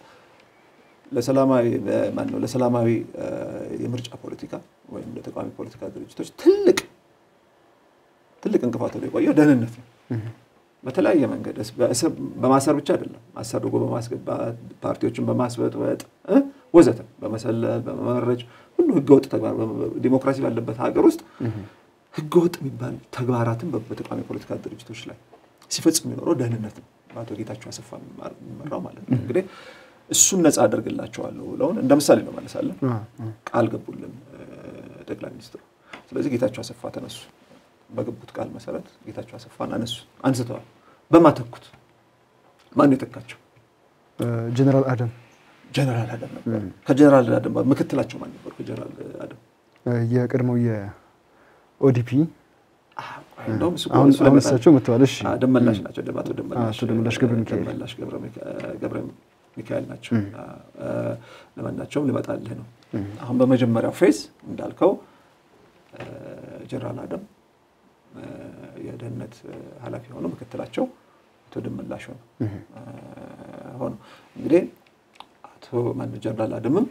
B: ለሰላማዊ የምርጫ ፖለቲካ ወይም ለተቋሚ ፖለቲካ ድርጅቶች ትልቅ ትልቅ እንቅፋት ነው የቆየው ደህንነት ነው በተለያየ መንገድ በማሰር ብቻ አይደለም አሰርጎ በማስገባት ፓርቲዎችን በማስበጥበጥ ወዘተ በመሰለል በመመረጅ ሁሉ ህገወጥ ተግባር ዲሞክራሲ ባለበት ሀገር ውስጥ ህገወጥ የሚባል ተግባራትን በተቃዋሚ ፖለቲካ ድርጅቶች ላይ ሲፈጽም የሚኖረው ደህንነት ነው አቶ ጌታቸው አሰፋ መራው ማለት ነው እንግዲህ እሱን ነፃ አደርግላቸዋለሁ ብለውን እንደምሳሌ ነው ማለሳለን ቃል ገቡልን ጠቅላይ ሚኒስትሩ ስለዚህ ጌታቸው አሰፋ ተነሱ በገቡት ቃል መሰረት ጌታቸው አሰፋን አንስተዋል በማተኩት ማን የተካቸው
A: ጀነራል አደም
B: ነበር ከጀነራል አደም ምክትላቸው ማን ነበር ከጀነራል አደም
A: የቀድሞው የኦዲፒ
B: እንደውም
A: አሁን እሳቸው መጥተዋል እሺ
B: ደመላሽ ናቸው
A: ደመላሽ
B: ገብረ ሚካኤል ናቸው ለማናቸውም ልመጣልህ ነው አሁን በመጀመሪያው ፌዝ እንዳልከው ጀነራል አደም የደህንነት ኃላፊ ሆኖ ምክትላቸው አቶ ደመላሽ ሆኖ እንግዲህ አቶ ማን ጀነራል አደምም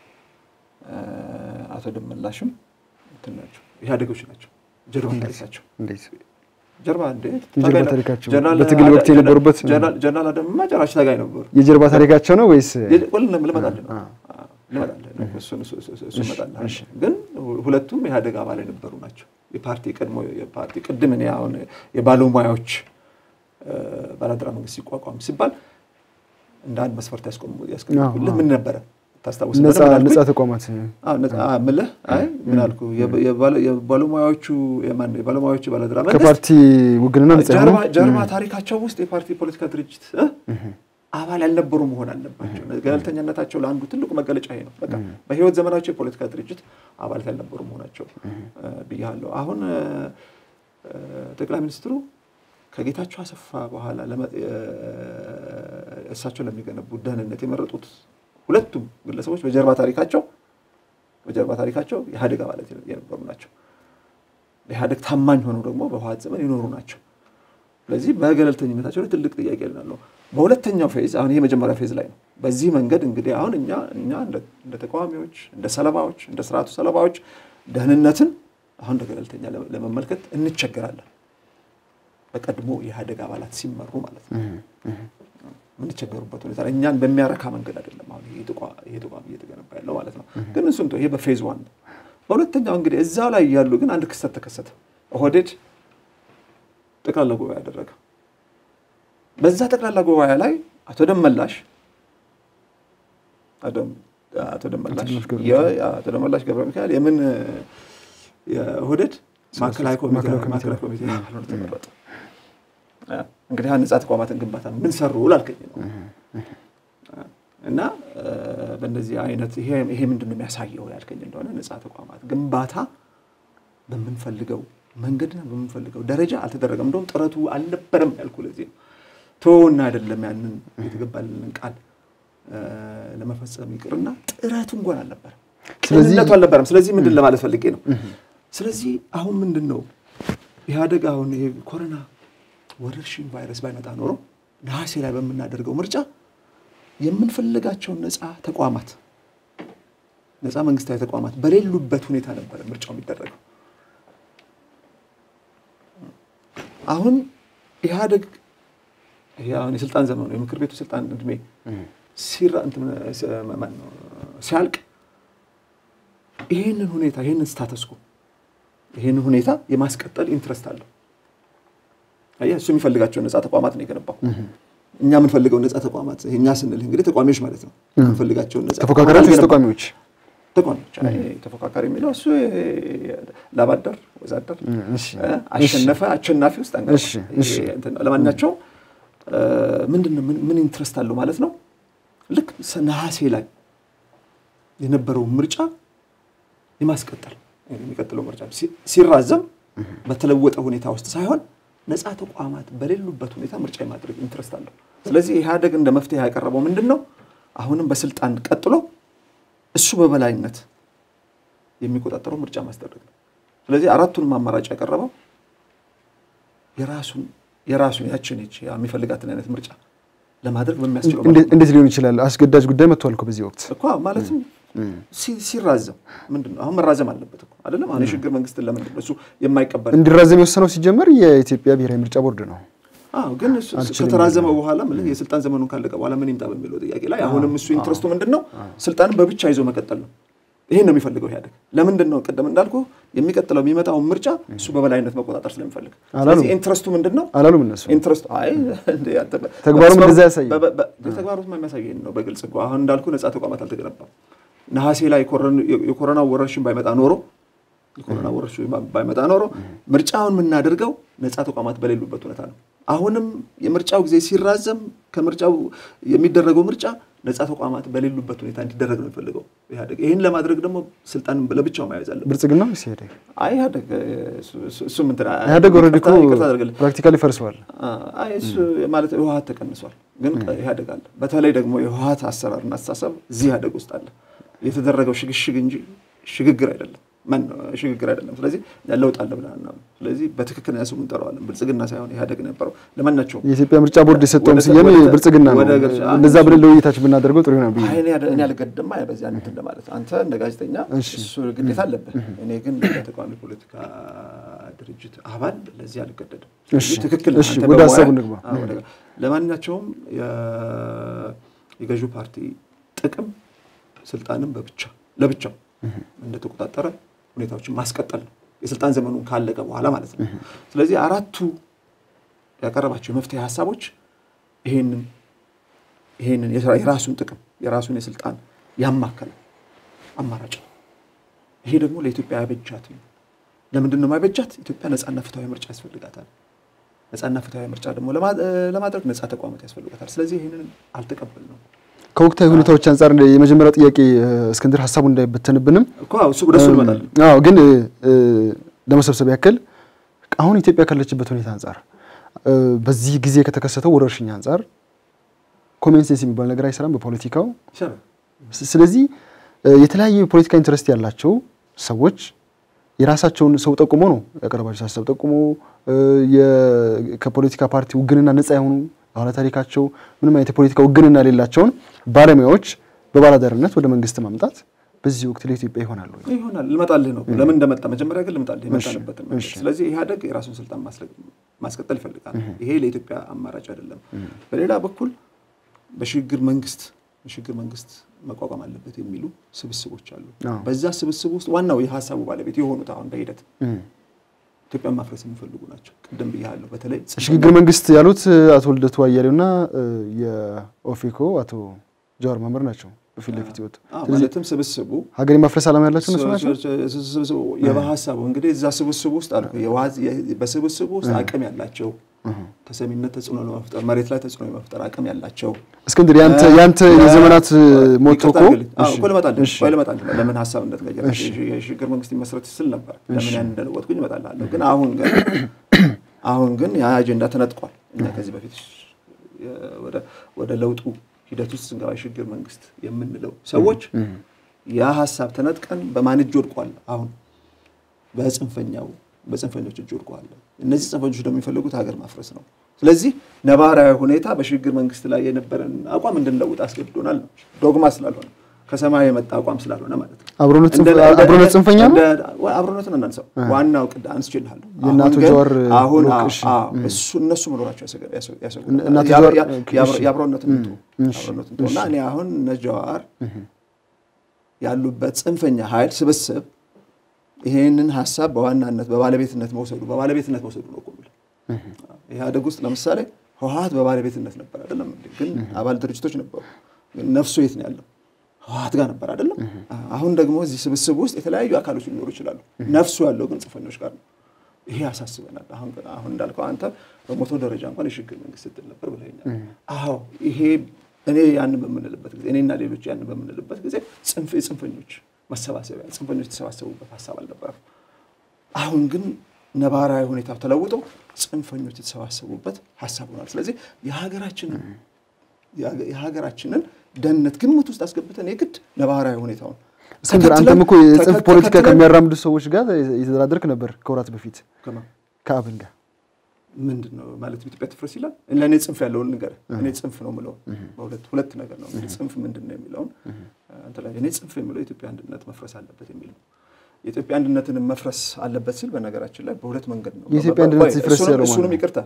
B: አቶ ደመላሽም እንትናቸው ኢህአዴጎች ናቸው ጀርባ ታሪካቸው
A: እንዴት
B: ጀርባ እንዴት
A: ታሪካቸው በትግል ወቅት የነበሩበት
B: ጀነራል አደም ማጨራሽ ታጋይ ነበሩ
A: የጀርባ ታሪካቸው ነው ወይስ
B: ወልንም ለማጣለ ነው እሱ መጣላሽ ግን ሁለቱም ኢህአዴግ አባል የነበሩ ናቸው የፓርቲ ቅድም ነው አሁን የባለሙያዎች ባላደራ መንግስት ሲቋቋም ሲባል እንደ አንድ መስፈርት ያስቀምጡልህ ምን ነበር ታስታውስ
A: ነፃ ተቋማት
B: ምልህ አይ ምን አልኩ የባለሙያዎቹ የባለሙያዎቹ ባላደራ መንግስት
A: ከፓርቲ ውግንና ነፃ
B: ጀርባ ታሪካቸው ውስጥ የፓርቲ ፖለቲካ ድርጅት አባል ያልነበሩ መሆን አለባቸው ገለልተኛነታቸው ለአንዱ ትልቁ መገለጫ ይሄ ነው በቃ በህይወት ዘመናቸው የፖለቲካ ድርጅት አባል ያልነበሩ መሆናቸው ብያለሁ አሁን ጠቅላይ ሚኒስትሩ ከጌታቸው አሰፋ በኋላ እሳቸው ለሚገነቡ ደህንነት የመረጡት ሁለቱም ግለሰቦች በጀርባ ታሪካቸው የኢህአዴግ አባላት የነበሩ ናቸው ለኢህአዴግ ታማኝ ሆነው ደግሞ በህወሓት ዘመን ይኖሩ ናቸው ስለዚህ በገለልተኝነታቸው ትልቅ ጥያቄ አለው በሁለተኛው ፌዝ አሁን ይሄ መጀመሪያ ፌዝ ላይ ነው በዚህ መንገድ እንግዲህ አሁን እኛ እንደ ተቃዋሚዎች እንደ ሰለባዎች እንደ ስርዓቱ ሰለባዎች ደህንነትን አሁን እንደገለልተኛ ለመመልከት እንቸገራለን በቀድሞ የኢህአዴግ አባላት ሲመሩ ማለት ነው ምን ተቸገሩበት ሁኔታ እኛን በሚያረካ መንገድ አይደለም አሁን ይሄ ተቋም እየተገነባ ያለው ማለት ነው ግን እሱን ይሄ በፌዝ 1 በሁለተኛው እንግዲህ እዛው ላይ ያሉ ግን አንድ ክስተት ተከሰተ ኦህዴድ ጠቅላላ ጉባኤ ያደረገ በዛ ጠቅላላ ጉባኤ ላይ አቶ ደመላሽ ገብረ ሚካኤል የምን የኦህዴድ ማዕከላዊ ኮሚቴ ሆኖ ተመረጠ እንግዲህ ነፃ ተቋማትን ግንባታ ምን ሰሩ ላልከኝ ነው እና በእንደዚህ አይነት ይሄ ምንድነው የሚያሳየው ያልከኝ እንደሆነ ነፃ ተቋማት ግንባታ በመንፈልገው መንገድና በመንፈልገው ደረጃ አልተደረገም እንደውም ጥረቱ አልነበረም ያልኩ ለዚህ ተወና አይደለም ያንን የተገባልን ቃል ለመፈጸም ይቅርና ጥረቱ እንኳን አልነበረም ስለዚህ ምንድን ለማለት ፈልጌ ነው ስለዚህ አሁን ምንድነው ኢህአዴግ አሁን ይሄ ኮሮና ወረርሽኝ ቫይረስ ባይመጣ ኖሮ ነሐሴ ላይ በመናደርገው ምርጫ የምንፈልጋቸው ነፃ መንግስታዊ ተቋማት በሌሉበት ሁኔታ ነበር ምርጫው የሚደረገው አሁን ኢህአዴግ አሁን የስልጣን ዘመኑ የምክር ቤቱ ስልጣን እድሜ ሲያልቅ ይሄንን ስታተስ ኮ ይሄንን ሁኔታ የማስቀጠል ኢንትረስት አለው እሱ የሚፈልጋቸው ነፃ ተቋማት ነው የገነባው እኛ የምንፈልገው ነፃ ተቋማት እኛ ስንል እንግዲህ ተቋሚዎች ማለት ነው የምንፈልጋቸው ነፃ
A: ተቋሚዎች
B: ተፎካካሪ የሚለው እሱ ላባደር ወዛደር አሸናፊ ውስጥ ለማንኛቸው ምንድነው ምን ኢንትረስት አለው ማለት ነው ልክ ነሐሴ ላይ የነበረው ምርጫ የማስቀጠል የሚቀጥለው ምርጫ ሲራዘም በተለወጠ ሁኔታ ውስጥ ሳይሆን ነፃ ተቋማት በሌሉበት ሁኔታ ምርጫ የማድረግ ኢንትረስት አለው ስለዚህ ኢህአዴግ እንደ መፍትሄ ያቀረበው ምንድነው አሁንም በስልጣን ቀጥሎ እሱ በበላይነት የሚቆጣጠረው ምርጫ ማስደረግ ነው ስለዚህ አራቱን አማራጭ ያቀረበው የራሱን ያቺነች የሚፈልጋትን አይነት ምርጫ ለማድረግ በሚያስችለው
A: እንዴት ሊሆን ይችላል አስገዳጅ ጉዳይ መጥቷል እኮ በዚህ ወቅት
B: እኮ ማለትም ሲራዘም ምንድነው አሁን መራዘም አለበት እኮ አይደለም አሁን የሽግግር መንግስትን ለምንድነው እሱ የማይቀበል
A: እንዲራዘም የወሰነው ሲጀመር የኢትዮጵያ ብሔራዊ ምርጫ ቦርድ ነው
B: ግን ከተራዘመ በኋላ ምን የስልጣን ዘመኑን ካለቀ በኋላ ምን ይምጣ በሚለው ጥያቄ ላይ አሁንም እሱ ኢንትረስቱ ምንድነው ስልጣንን በብቻ ይዞ መቀጠል ነው ይሄን ነው የሚፈልገው ያደግ ለምንድነው ቀደም እንዳልኩ የሚቀጥለው የሚመጣው ምርጫ እሱ በበላይነት መቆጣጠር ስለሚፈልግ ስለዚህ ኢንትረስቱ ምንድነው
A: አላሉም እነሱ
B: ኢንትረስቱ አይ
A: ተግባሩም እንደዛ ያሳያል
B: ተግባሩም የማያሳየው ነው በግልጽ አሁን እንዳልኩ ነፃ ተቋማት አልተገነባም ነሐሴ ላይ የኮሮና ወረርሽኝ ባይመጣ ኖሮ ምርጫውን የምናደርገው ነፃ ተቋማት በሌሉበት ሁኔታ ነው አሁንም የምርጫው ጊዜ ሲራዘም ከምርጫው የሚደረገው ምርጫ ነፃ ተቋማት በሌሉበት ሁኔታ እንዲደረግ ነው የሚፈልገው ያደግ ይሄን ለማድረግ ደግሞ ስልጣን ለብቻው ማያዝ አለበት
A: ብልጽግና ሲሄድ
B: አይ ያደግ እሱ ምን ተራ
A: ያደግ ኦሬዲ ፕራክቲካሊ ፈርሷል
B: አይ እሱ ማለት ህወሓት ተቀንሷል ግን ያደግ አለ በተለይ ደግሞ የህወሓት አሰራርና አስተሳሰብ እዚህ ያደግ ውስጥ አለ የተደረገው ሽግሽግ እንጂ ሽግግር አይደለም ማን ሽግግር አይደለም ስለዚህ ለውጥ አለ ብለና ስለዚህ በትክክል ነው ስሙን ጠራዋለን ብልጽግና ሳይሆን ያደግ ነበረው ለማናቸው
A: የኢትዮጵያ ምርጫ ቦርድ የሰጠው ሲየም ብልጽግና ነው እንደዛ ብለን ለውይይታችን ብናደርገው ጥሩ ነው
B: አይ እኔ አልገደም አይ በዚያ እንትን ለማለት አንተ እንደ ጋዜጠኛ እሱ ግዴታ አለበት እኔ ግን ተቋሚ ፖለቲካ ድርጅት አባል ለዚህ አልገደድም ትክክል
A: እሺ ወደ ሀሳቡ እንግባ
B: ለማናቸውም የገዢው ፓርቲ ጥቅም ስልጣንን ለብቻው እንደተቆጣጠረ ሁኔታዎችን ማስቀጠል ነው የስልጣን ዘመኑን ካለቀ በኋላ ማለት ነው ስለዚህ አራቱ ያቀረባቸው መፍትሄ ሐሳቦች ይሄንን የራሱን ጥቅም የራሱን የስልጣን ያማከለ አማራጭ ይሄ ደግሞ ለኢትዮጵያ ያበጃት ነው ለምንድን ነው ማይበጃት ኢትዮጵያ ነፃና ፍትሃዊ ምርጫ ያስፈልጋታል ነፃና ፍትሃዊ ምርጫ ደግሞ ለማድረግ ነፃ ተቋማት ያስፈልጋታል ስለዚህ ይሄንን አልተቀበልነው ከወቅታዊ
A: ሁኔታዎች አንፃር የመጀመሪያው ጥያቄ እስክንድር ሐሳቡ እንዳይበተንብንም
B: እሱ ወደሱ ይመጣል
A: ግን ለመሰብሰብ ያክል አሁን ኢትዮጵያ ካለችበት ሁኔታ አንፃር በዚህ ጊዜ ከተከሰተው ወረርሽኝ አንፃር ኮመን ሴንስ የሚባል ነገር አይሰራም በፖለቲካው ስለዚህ የተለያየ ፖለቲካ ኢንተረስት ያላቸው ሰዎች የራሳቸውን ሰው ጠቁሞ ነው ያቀርባቸው ሐሳብ ጠቁሞ ከፖለቲካ ፓርቲ ውግንና ነፃ የሆኑ አሁን ታሪካቸው ምንም አይነት ፖለቲካ ውግንና የሌላቸውን ባለሙያዎች በባላደርነት ወደ መንግስት ማምጣት በዚህ ወቅት ለኢትዮጵያ ይሆናል
B: ልመጣልህ ነው ለምን እንደመጣ መጀመሪያ ግን ልመጣልህ የመጣንበት ስለዚህ ያደግ የራሱን ስልጣን ማስቀጠል ይፈልጋል ይሄ ለኢትዮጵያ አማራጭ አይደለም በሌላ በኩል በሽግግር መንግስት መቋቋም አለበት የሚሉ ስብስቦች አሉ በዛ ስብስብ ውስጥ ዋናው የሐሳቡ ባለቤት የሆኑት አሁን በሂደት ኢትዮጵያ ማፍረስ የሚፈልጉ ናቸው ቀደም ብያለሁ በተለይ
A: ሽግግር መንግስት ያሉት አቶ ልደቱ አያሌውና የኦፌኮ አቶ ጃዋር መሐመድ ናቸው በፊት ለፊት ይወጡ
B: ማለትም ስብስቡ
A: ሀገር ማፍረስ ዓላማ ያላቸው እነሱ ናቸው
B: ስብስቡ የባሐሳቡ እንግዲህ እዛ ስብስቡ ውስጥ አልኩ በስብስቡ ውስጥ አቅም ያላቸው ተሰሚነት ተጽዕኖ ለመፍጠር መሬት ላይ ተጽዕኖ ለመፍጠር አቅም ያላቸው
A: እስክንድር ያንተ የዘመናት ሞቶኮ
B: ለመጣል ለምን ሐሳብ እንደተቀየረ የሽግግር መንግስት መስረት ስል ነበር ለምን ያን እንደለወጥኩኝ እመጣልሃለሁ ግን አሁን ግን ያ አጀንዳ ተነጥቋል እና ከዚህ በፊት ወደ ለውጡ ሂደት ውስጥ ስንገባ የሽግግር መንግስት የምንለው ሰዎች ያ ሐሳብ ተነጥቀን በማን እጅ ወድቋል አሁን በጽንፈኞች እጅ ወድቋል እነዚህ ጽንፈኞች ደግሞ የሚፈልጉት ሀገር ማፍረስ ነው ስለዚህ ነባራዊ ሁኔታ በሽግግር መንግስት ላይ የነበረን አቋም እንድንለውጥ አስገድዶናል ነው ዶግማ ስላልሆነ ከሰማይ የመጣ አቋም ስላልሆነ ማለት ነው
A: አብሮነት ጽንፈኛ ነው
B: አብሮነትን እናንሳው ዋናው ቅድም አንስቼልሃለሁ
A: የናቱ ጆር
B: አሁን እነሱ መኖራቸው ያብሮነትን እና እኔ አሁን ነጃዋር ያሉበት ጽንፈኛ ኃይል ስብስብ ይሄንን ሐሳብ በዋናነት በባለቤትነት መውሰዱ ነው ቆምል ያደግ ውስጥ ለምሳሌ ህወሓት በባለቤትነት ነበር አይደለም ግን አባል ድርጅቶች ነበሩ ነፍሱ የት ነው ያለው ህወሓት ጋር ነበር አይደለም አሁን ደግሞ እዚህ ስብስብ ውስጥ የተለያዩ አካሎች ሊኖሩ ይችላሉ ነፍሱ ያለው ግን ጽንፈኞች ጋር ነው ይሄ ያሳስበናል አሁን እንዳልከው አንተ በሞቶ ደረጃ እንኳን የሽግግር መንግስት ስትል ነበር ብለኸኛል ይሄ እኔ ያን በምንልበት ጊዜ እኔና ሌሎች ያን በምንልበት ጊዜ ጽንፈኞች መሰባሰቢያ ጽንፈኞች ተሰባሰቡበት ሐሳብ አልነበረ አሁን ግን ነባራዊ ሁኔታው ተለውጦ ጽንፈኞች ተሰባሰቡበት ሐሳብ ሆኗል ስለዚህ የሀገራችንን ደህንነት ግምት ውስጥ አስገብተን የግድ ነባራዊ ሁኔታውን
A: እስክንድር አንተም እኮ የጽንፍ ፖለቲካ ከሚያራምዱ ሰዎች ጋር የተደራደርክ ነበር ከወራት በፊት ከአብን ጋር
B: ምንድነው ማለት ኢትዮጵያ ትፍረስ ይላል ለኔ ጽንፍ ያለውን ነገር እኔ ጽንፍ ነው ምለው ሁለት ነገር ነው ጽንፍ ምንድነው የሚለው አንተ ላይ እኔ ጽንፍ የሚለው ኢትዮጵያ አንድነት መፍረስ አለበት የሚል ነው የኢትዮጵያ አንድነትን መፍረስ አለበት ሲል በነገራችን ላይ በሁለት መንገድ ነው
A: የኢትዮጵያ አንድነት ሲፍረስ ያለው
B: እሱንም ይቅርታ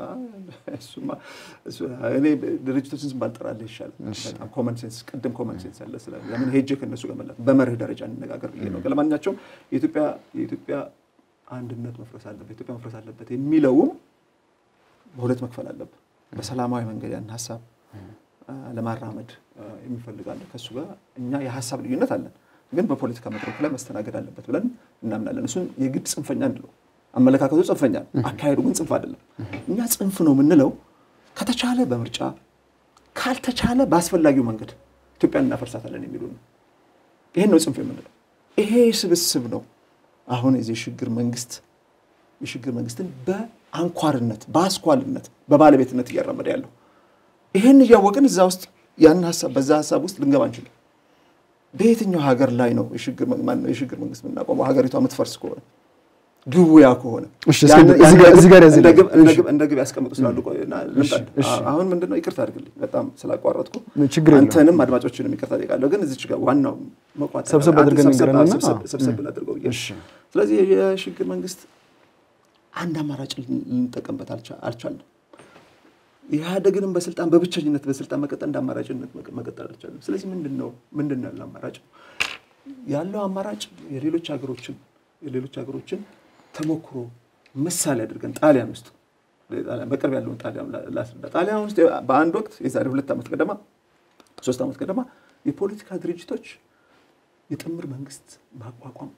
B: እኔ ድርጅቶችን ባልጠራልህ ይሻላል በጣም ኮመን ሴንስ ቀደም ኮመን ሴንስ አለ ስለዚህ ለምን ሄጄ ከነሱ ጋር ማለት በመርህ ደረጃ እንነጋገር ብዬ ነው ለማንኛውም የኢትዮጵያ አንድነት መፍረስ አለበት ኢትዮጵያ መፍረስ አለበት የሚለው በሁለት መክፈል አለበት በሰላማዊ መንገድ ያን ሐሳብ ለማራመድ የሚፈልጋል ከሱ ጋር እኛ የሐሳብ ልዩነት አለን ግን በፖለቲካ መድረክ ላይ መስተናገድ አለበት ብለን እናምናለን እሱን የግድ ጽንፈኛ እንለው አመለካከቱ ጽንፈኛ አካሄዱ ግን ጽንፍ አይደለም እኛ ጽንፍ ነው ምንለው ከተቻለ በምርጫ ካልተቻለ ባስፈላጊው መንገድ ኢትዮጵያን እናፈርሳታለን የሚሉ ነው ይሄን ነው ጽንፍ የምንለው ይሄ ስብስብ ነው አሁን የዚህ የሽግግር መንግስትን በአንኳርነት በአስኳልነት በባለቤትነት እያራመደ ያለው ይሄን ያወቅን እዛ ውስጥ ያን ሐሳብ በዛ ሐሳብ ውስጥ ልንገባ እንችላለን በየትኛው ሀገር ላይ ነው የሽግግር መንግስት ምናቆመው ሀገሪቷ ምትፈርስ ከሆነ ግውያ ከሆነ
A: እዚህ ጋር
B: እንደግብ ያስቀምጡ ስላሉ ቆይና አሁን ምንድነው ይቅርታ አድርግልኝ በጣም ስላቋረጥኩ አንተንም አድማጮችንም ይቅርታ ጠይቃለሁ ግን እዚች ጋር ዋናው መቋጠር
A: ሰብሰብ አድርገን እንገናኝና
B: ሰብሰብ አድርገው እሺ ስለዚህ የሽግግር መንግስት አንድ አማራጭ ልንጠቀምበት አልቻለም ኢህአዴግንም በብቸኝነት በስልጣን መቀጠል እንደ አማራጭነት መቀጠል አልቻለም ስለዚህ ምንድነው ያለው አማራጭ ያለው አማራጭ የሌሎች ሀገሮችን ተሞክሮ ምሳሌ አድርገን ጣሊያን ውስጥ በቅርብ ያለው ጣሊያን ውስጥ በአንድ ወቅት የዛሬ 2 ዓመት ገደማ 3 ዓመት ገደማ የፖለቲካ ድርጅቶች የጥምር መንግስት ማቋቋም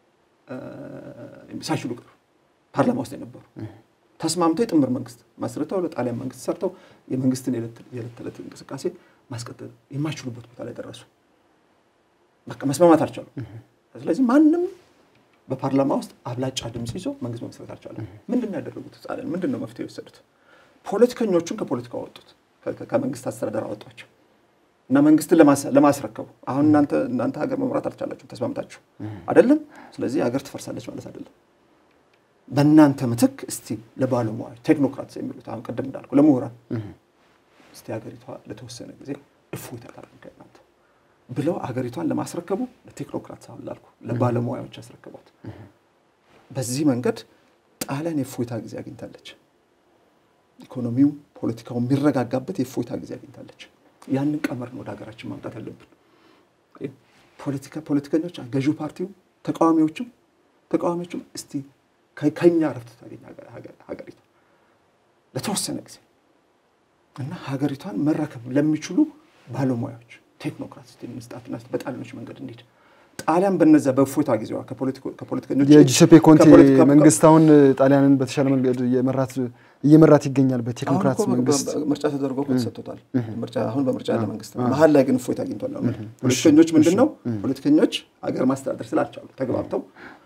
B: ሳይችሉ ቀሩ ፓርላማ ውስጥ የነበሩ ተስማምተው የጥምር መንግስት ማስረታው ለጣሊያን መንግስት ሰርተው የመንግስትን የለተለት እንቅስቃሴ ማስቀጠል የማይችሉበት ቦታ ላይ ደረሱ በቃ መስማማት አልቻሉ ስለዚህ ማንንም በፓርላማ ውስጥ አብላጫ ድምጽ ይዞ መንግስት መመስረት አልቻለም ምንድነው ያደረጉት ጣሊያን ምንድነው መፍትሄ ወሰዱት ፖለቲከኞቹን ከፖለቲካው አወጡት ከመንግስት አስተዳደር አወጧቸው እና መንግስትን ለማስረከቡ አሁን እናንተ ሀገር መምራት አልቻላችሁም ተስማምታችሁ አይደለም ስለዚህ ሀገር ትፈርሳለች ማለት አይደለም በእናንተ ምትክ እስቲ ለባለሙያዎች ቴክኖክራትስ የሚሉት አሁን ቀደም እንዳልኩ ለምሁራን እስቲ ሀገሪቷ ለተወሰነ ጊዜ እፎይታ ታደርጋለች ብለው ሀገሪቷን ለማስረከቡ ለቴክኖክራትስ አሁን እንዳልኩ ለባለሙያዎች አስረከቧት በዚህ መንገድ ጣሊያን የእፎይታ ጊዜ አግኝታለች ኢኮኖሚው ፖለቲካው የሚረጋጋበት የእፎይታ ጊዜ አግኝታለች ያንን ቀመር ነው ወደ ሀገራችን ማምጣት ያለብን ፖለቲከኞች ገዢው ፓርቲው ተቃዋሚዎችም እስቲ ከኛ ረፍት ታገኝ ሀገሪቷ ለተወሰነ ጊዜ እና ሀገሪቷን መረከብ ለሚችሉ ባለሙያዎች ቴክኖክራትስ መስጣትና በጣሊያኖች መንገድ እንዴት ጣሊያን በነዛ በፎታ ጊዜዋ ከፖለቲከኞች
A: የጂሴፔ ኮንቴ መንግስታውን ጣሊያንን በተሻለ መንገድ እየመራት ይገኛል በቴክኖክራትስ መንግስት
B: ምርጫ ተደርጎ ተሰጥቷል ምርጫ አሁን በምርጫ ያለ መንግስት መሀል ላይ ግን ፎታ አግኝቷል ፖለቲከኞች ምንድነው ፖለቲከኞች ሀገር ማስተዳደር ስላልቻሉ ተግባብተው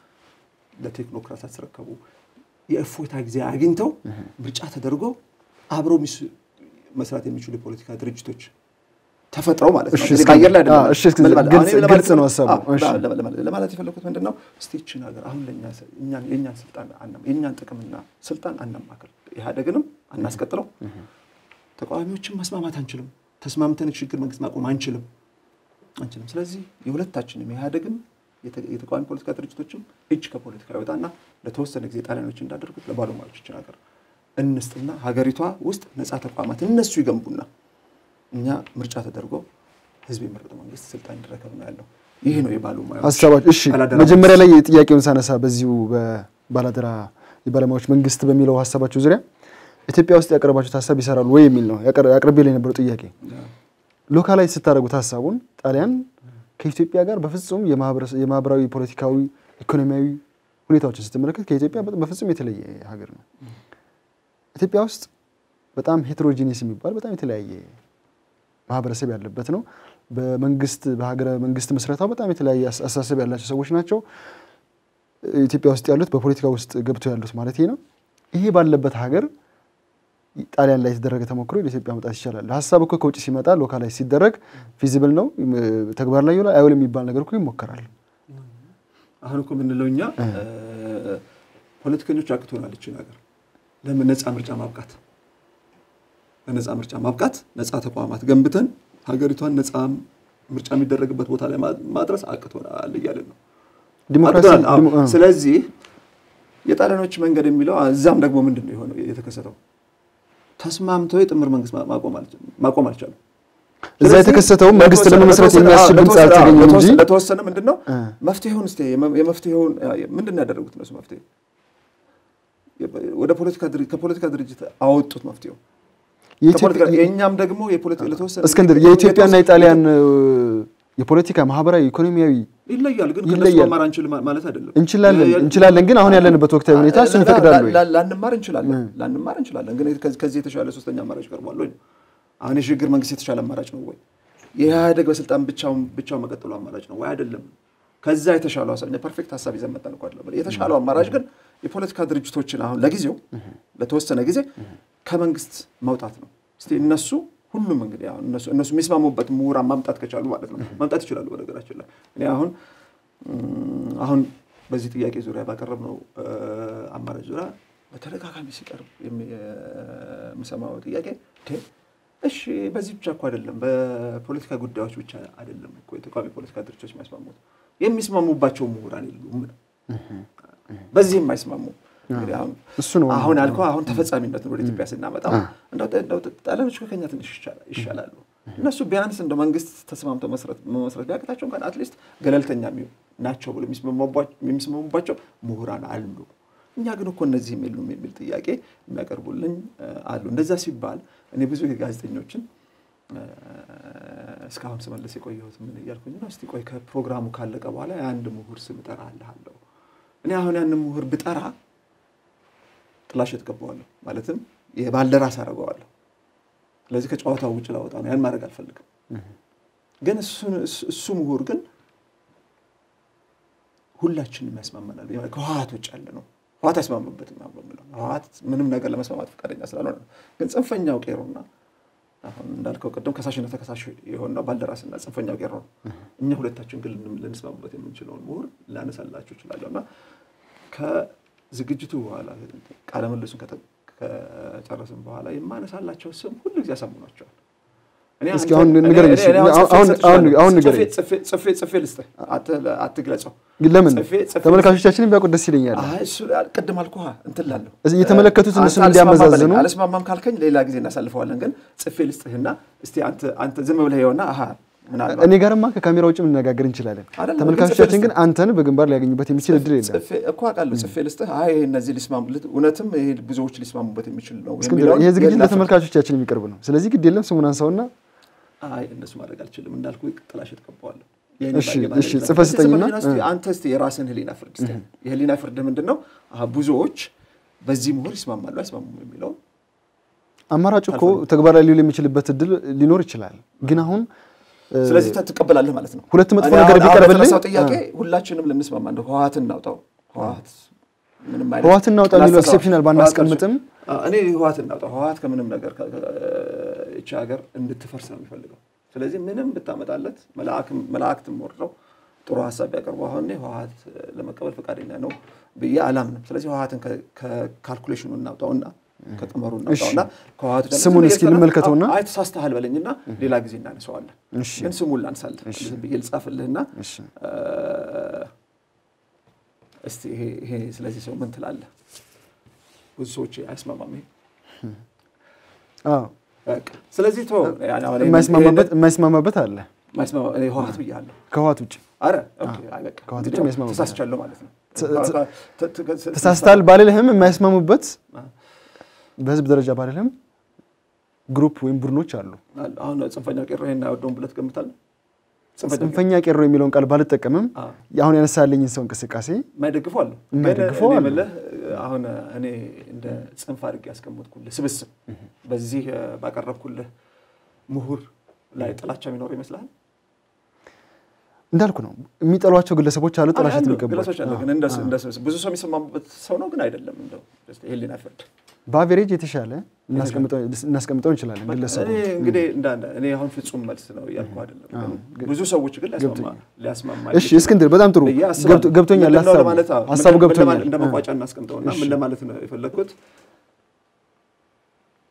B: ለቴክኖክራትስ አስረከቡ የፎታ ጊዜ አግኝተው ምርጫ ተደርጎ አብሮ መስራት የሚችሉ ፖለቲካ ድርጅቶች ተፈጥረው ማለት ነው ለካየር ላይ አይደለም
A: ግልጽ ነው ሐሳቡ
B: ለማለት የፈለኩት ምንድነው ስቲችን ሀገር አሁን የኛን ስልጣን የኛን ጥቅምና ስልጣን አናማከል ኢህአዴግንም አናስቀጥለው ተቃዋሚዎችን መስማማት አንችልም ተስማምተን ሽግግር መንግስት ማቆም አንችልም ስለዚህ የሁለታችንም ኢህአዴግም የተቃዋሚ ፖለቲካ ድርጅቶችም እጅ ከፖለቲካ ይወጣና ለተወሰነ ጊዜ ጣሊያኖች እንዳደረጉት ለባለሙያዎች ሀገር እንስጥና ሀገሪቷ ውስጥ ነፃ ተቋማት እነሱ ይገንቡና እኛ ምርጫ ተደርጎ ህዝብ የመረጠው መንግስት ስልጣን እንዲረከብ ነው ያለው ይሄ ነው የባለሙያዎች
A: ሐሳባች እሺ መጀመሪያ ላይ ጥያቄውን ሳነሳ በዚሁ በባላደራ የባለሙያዎች መንግስት በሚለው ሐሳባችሁ ዙሪያ ኢትዮጵያ ውስጥ ያቀርባችሁት ሐሳብ ይሰራል ወይ የሚል ነው ያቀርብልኝ ነበር ጥያቄ ሎካላይዝ ስታደርጉት ሐሳቡን ጣሊያን ከኢትዮጵያ ጋር በፍጹም የማህበራዊ ፖለቲካዊ ኢኮኖሚያዊ ሁኔታዎችን ስትመለከት ከኢትዮጵያ በፍጹም የተለየ ሀገር ነው ኢትዮጵያ ውስጥ በጣም ሄትሮጂኒየስ የሚባል በጣም የተለያየ ማህበረሰብ ያለበት ነው በመንግስት በሀገረ መንግስት መስረታው በጣም የተለያየ አስተሳሰብ ያላቸው ሰዎች ናቸው ኢትዮጵያ ውስጥ ያሉት በፖለቲካ ውስጥ ገብተው ያሉት ማለት ነው ይሄ ባለበት ሀገር ጣሊያን ላይ ተደረገ ተሞክሮ ለኢትዮጵያ መጣት ይችላል ሐሳብ እኮ ከውጭ ሲመጣ ሎካላይዝ ሲደረግ ፊዚብል ነው ተግባር ላይ ይውላል አይውልም የሚባል ነገር እኮ ይሞከራል
B: አሁን እኮ ምን ለውኛ ፖለቲከኞች አክቶናል እቺ ነገር ለምን ነፃ ምርጫ ማብቃት ነፃ ተቋማት ገንብተን ሀገሪቷን ነፃ ምርጫ የሚደረግበት ቦታ ላይ ማድረስ አቅቶናል እያልን ነው ዲሞክራሲ ስለዚህ የጣሊያኖች መንገድ የሚለው እዛም ደግሞ ምንድነው የሆነው የተከሰተው ተስማምተው የጥምር መንግስት ማቆም አልቻሉም
A: እዛ የተከሰተው መንግስት ለመመስረት የሚያስችል ድምጽ አልተገኘም እንጂ
B: ለተወሰነ ምንድነው መፍትሄውን የመፍትሄውን ምንድነው ያደረጉት ነው መፍትሄ ወደ ከፖለቲካ ድርጅት አወጡት መፍትሄው የኛም ደግሞ የፖለቲካ ለተወሰነ
A: እስክንድር የኢትዮጵያና የጣሊያን የፖለቲካ ማህበራዊ ኢኮኖሚያዊ
B: ይለያል ግን ከነሱ ማማር አንችል ማለት አይደለም
A: እንችላለን ግን አሁን ያለንበት ወቅታዊ ሁኔታ እሱን ይፈቅዳል ወይ
B: ላንማር እንችላለን ግን ከዚህ የተሻለ ሶስተኛ አማራጭ ቀርቧል ወይ አሁን የሽግግር መንግስት የተሻለ አማራጭ ነው ወይ የኢህአዴግ በስልጣን ብቻው መቀጠሉ አማራጭ ነው ወይ አይደለም ከዛ የተሻለው ሐሳብ ፐርፌክት ሐሳብ ይዘመጣል እኮ አይደለም የተሻለው አማራጭ ግን የፖለቲካ ድርጅቶችን አሁን ለጊዜው ለተወሰነ ጊዜ ከመንግስት መውጣት ነው እስቲ እነሱ ሁሉም እንግዲህ አሁን እነሱ የሚስማሙበት ምሁራን ማምጣት ከቻሉ ማለት ነው ማምጣት ይችላሉ በነገራችን ላይ እኔ አሁን በዚህ ጥያቄ ዙሪያ ባቀረብነው አማራጭ ዙሪያ በተደጋጋሚ ሲቀርብ የምሰማው ጥያቄ እሺ በዚህ ብቻ እኮ አይደለም በፖለቲካ ጉዳዮች ብቻ አይደለም እኮ የተቋሚ ፖለቲካ ድርጅቶች የሚስማሙባቸው ምሁራን የሉም በዚህ የማይስማሙ እንግዲህ አሁን አልኩ አሁን ተፈጻሚነቱን ወደ ኢትዮጵያ ስናመጣው እንደው ጣሊያኖች ከኛ ትንሽ ይሻላሉ እነሱ ቢያንስ እንደ መንግስት ተስማምተው መመስረት ቢያቅታቸው እንኳን አትሊስት ገለልተኛ ናቸው ብሎ የሚስማሙባቸው ምሁራን አሉ እኛ ግን እኮ እነዚህ የሉም የሚል ጥያቄ የሚያቀርቡልኝ አሉ እንደዛ ሲባል እኔ ብዙ ጋዜጠኞችን እስካሁን ስመለስ የቆየሁት ምን ይያልኩኝ ነው እስቲ ቆይ ከፕሮግራሙ ካለቀ በኋላ አንድ ምሁር ስም እጠራለሁ እኔ አሁን ያን ምሁር ብጠራ ጥላሸት ገባዋለሁ ማለትም የባልደራስ አረጋዋለሁ ስለዚህ ከጨዋታው ውጭ ላወጣው ነው ያን ማድረግ አልፈልግም ግን እሱ ምሁር ግን ሁላችንም ያስማማናል ከህወሓት ውጭ ያለ ነው ህወሓት ያስማማበት ነው ህወሓት ምንም ነገር ለመስማማት ፈቃደኛ ስላልሆነ ግን ጽንፈኛው ቄሮና አሁን እንዳልከው ቀደም ከሳሽና ተከሳሽ የሆነው ባልደራስና ጽንፈኛው ቄሮ እኛ ሁለታችን ግን ልንስማማበት የምንችለው ምሁር ላነሳላችሁ ይችላልና ከዝግጅቱ በኋላ ቃለ መልሱን ከጨረስን በኋላ የማነሳላቸው ስም ሁሉ ጊዜ ያሳምኗቸዋል እኔ
A: እስኪ አሁን ንገረኝ አሁን ንገረኝ
B: ጽፌ ልስጥ አትግለጸው
A: ለምን ተመልካቾቻችንን ቢያውቁ ደስ ይለኛል
B: እሱ ቀደም አልኩህ እንትላለሁ
A: እየተመለከቱት እነሱን እንዲያመዛዝኑ
B: አልስማማም ካልከኝ ሌላ ጊዜ እናሳልፈዋለን ግን ጽፌ ልስጥህና እስቲ አንተ ዝም ብለህ ይሆና
A: እኔ ጋርማ ከካሜራ ውጭ መነጋገር እንችላለን ተመልካቾቻችን ግን አንተን በግንባር ሊያገኙበት የሚችል እድል የለም
B: ጽፌ እኮ አቃለሁ ጽፌ ልስጥህ እነዚህ ሊስማሙበት እውነትም ይሄ ብዙዎች ሊስማሙበት የሚችል ነው የሚለው
A: ይሄ ዝግጅት ለተመልካቾቻችን የሚቀርብ ነው ስለዚህ ግድ የለም ስሙን አንሳውና
B: እነሱ ማድረግ አልችልም እንዳልኩ ጥላሸት ቀባዋለሁ
A: እሺ ጽፈህ ስጠኝና
B: አንተ እስቲ የራስን ህሊና ፍርድ እስቲ የህሊና ፍርድ ምንድነው ብዙዎች በዚህ ምሁር ይስማማሉ አይስማሙም የሚለው
A: አማራጭ እኮ ተግባራዊ ሊውል የሚችልበት እድል ሊኖር ይችላል ግን አሁን
B: ስለዚህ ተቀበላለህ ማለት ነው
A: ሁለት መጥፎ ነገር ቢቀርብልኝ
B: ጥያቄ ሁላችንም ልንስማማ እንደው ህወሓትን እናውጣው
A: ህወሓትን እናውጣው የሚለው ኤክሰፕሽናል ባናስቀምጥም
B: እኔ ህወሓትን እናውጣው ህወሓት ከምንም ነገር እቺ ሀገር እንድትፈርስ ነው የሚፈልገው ስለዚህ ምንም ብታመጣለት መላእክትም ወርደው ጥሩ ሐሳብ ያቀርቡ አሁን ህወሓት ለመቀበል ፈቃደኛ ነው በየዓለምም ስለዚህ ህወሓትን ከካልኩሌሽኑ እናውጣውና ከቀመሩ እናውጣውና ከህወሓት
A: ስሙን እስኪ ልመልከተውና
B: ተሳስተሃል በለኝና ሌላ ጊዜ እናነሳዋለን ግን ስሙን ላንሳልህ በየልጻፍልህና እስቲ ይሄ ስለዚህ ሰው ምን ትላለህ ብዙ ሰዎች አይስማማም ስለዚህ
A: የማይስማማበት አለ
B: ህወሓት ብያለሁ
A: ከህወሓት ውጭ
B: አረ በቃ
A: ከህወሓት ውጭ የማይስማማበት
B: ተሳስቻለሁ ማለት ነው
A: ተሳስታል ባልልህም የማይስማሙበት በህዝብ ደረጃ ባልልህም ግሩፕ ወይም ቡድኖች አሉ
B: አሁን ጽንፈኛ ቄሮ ይሄን አይወደውም ብለህ ትገምታለህ
A: ጽንፈኛ ቄሮ የሚለውን ቃል ባልጠቀምም አሁን ያነሳልኝን ሰው እንቅስቃሴ
B: ማይደግፋሉ አሁን እኔ እንደ ጽንፍ አድርጌ ያስቀምጥኩልህ ስብስብ በዚህ ባቀረብኩልህ ምሁር ላይ ጥላቻ የሚኖር ይመስላል
A: እንዳልኩ ነው የሚጠሏቸው ግለሰቦች አሉ ጥላቻት የሚቀበሉ
B: ግለሰቦች አሉ ግን እንደ ብዙ ሰው የሚሰማበት ሰው ነው ግን አይደለም እንደው ህሊና ፍርድ
A: በአቨሬጅ የተሻለ እናስቀምጠው እንችላለን ግለሰቡ
B: እንግዲህ እኔ አሁን ፍጹም መልስ ነው ያልኩ አይደለም ብዙ ሰዎች ግን ሊያስማማ
A: እሺ እስክንድር በጣም ጥሩ ገብቶኛል ሐሳቡ ገብቶኛል
B: እንደመቋጫ እናስቀምጠውና ምን ለማለት ነው የፈለኩት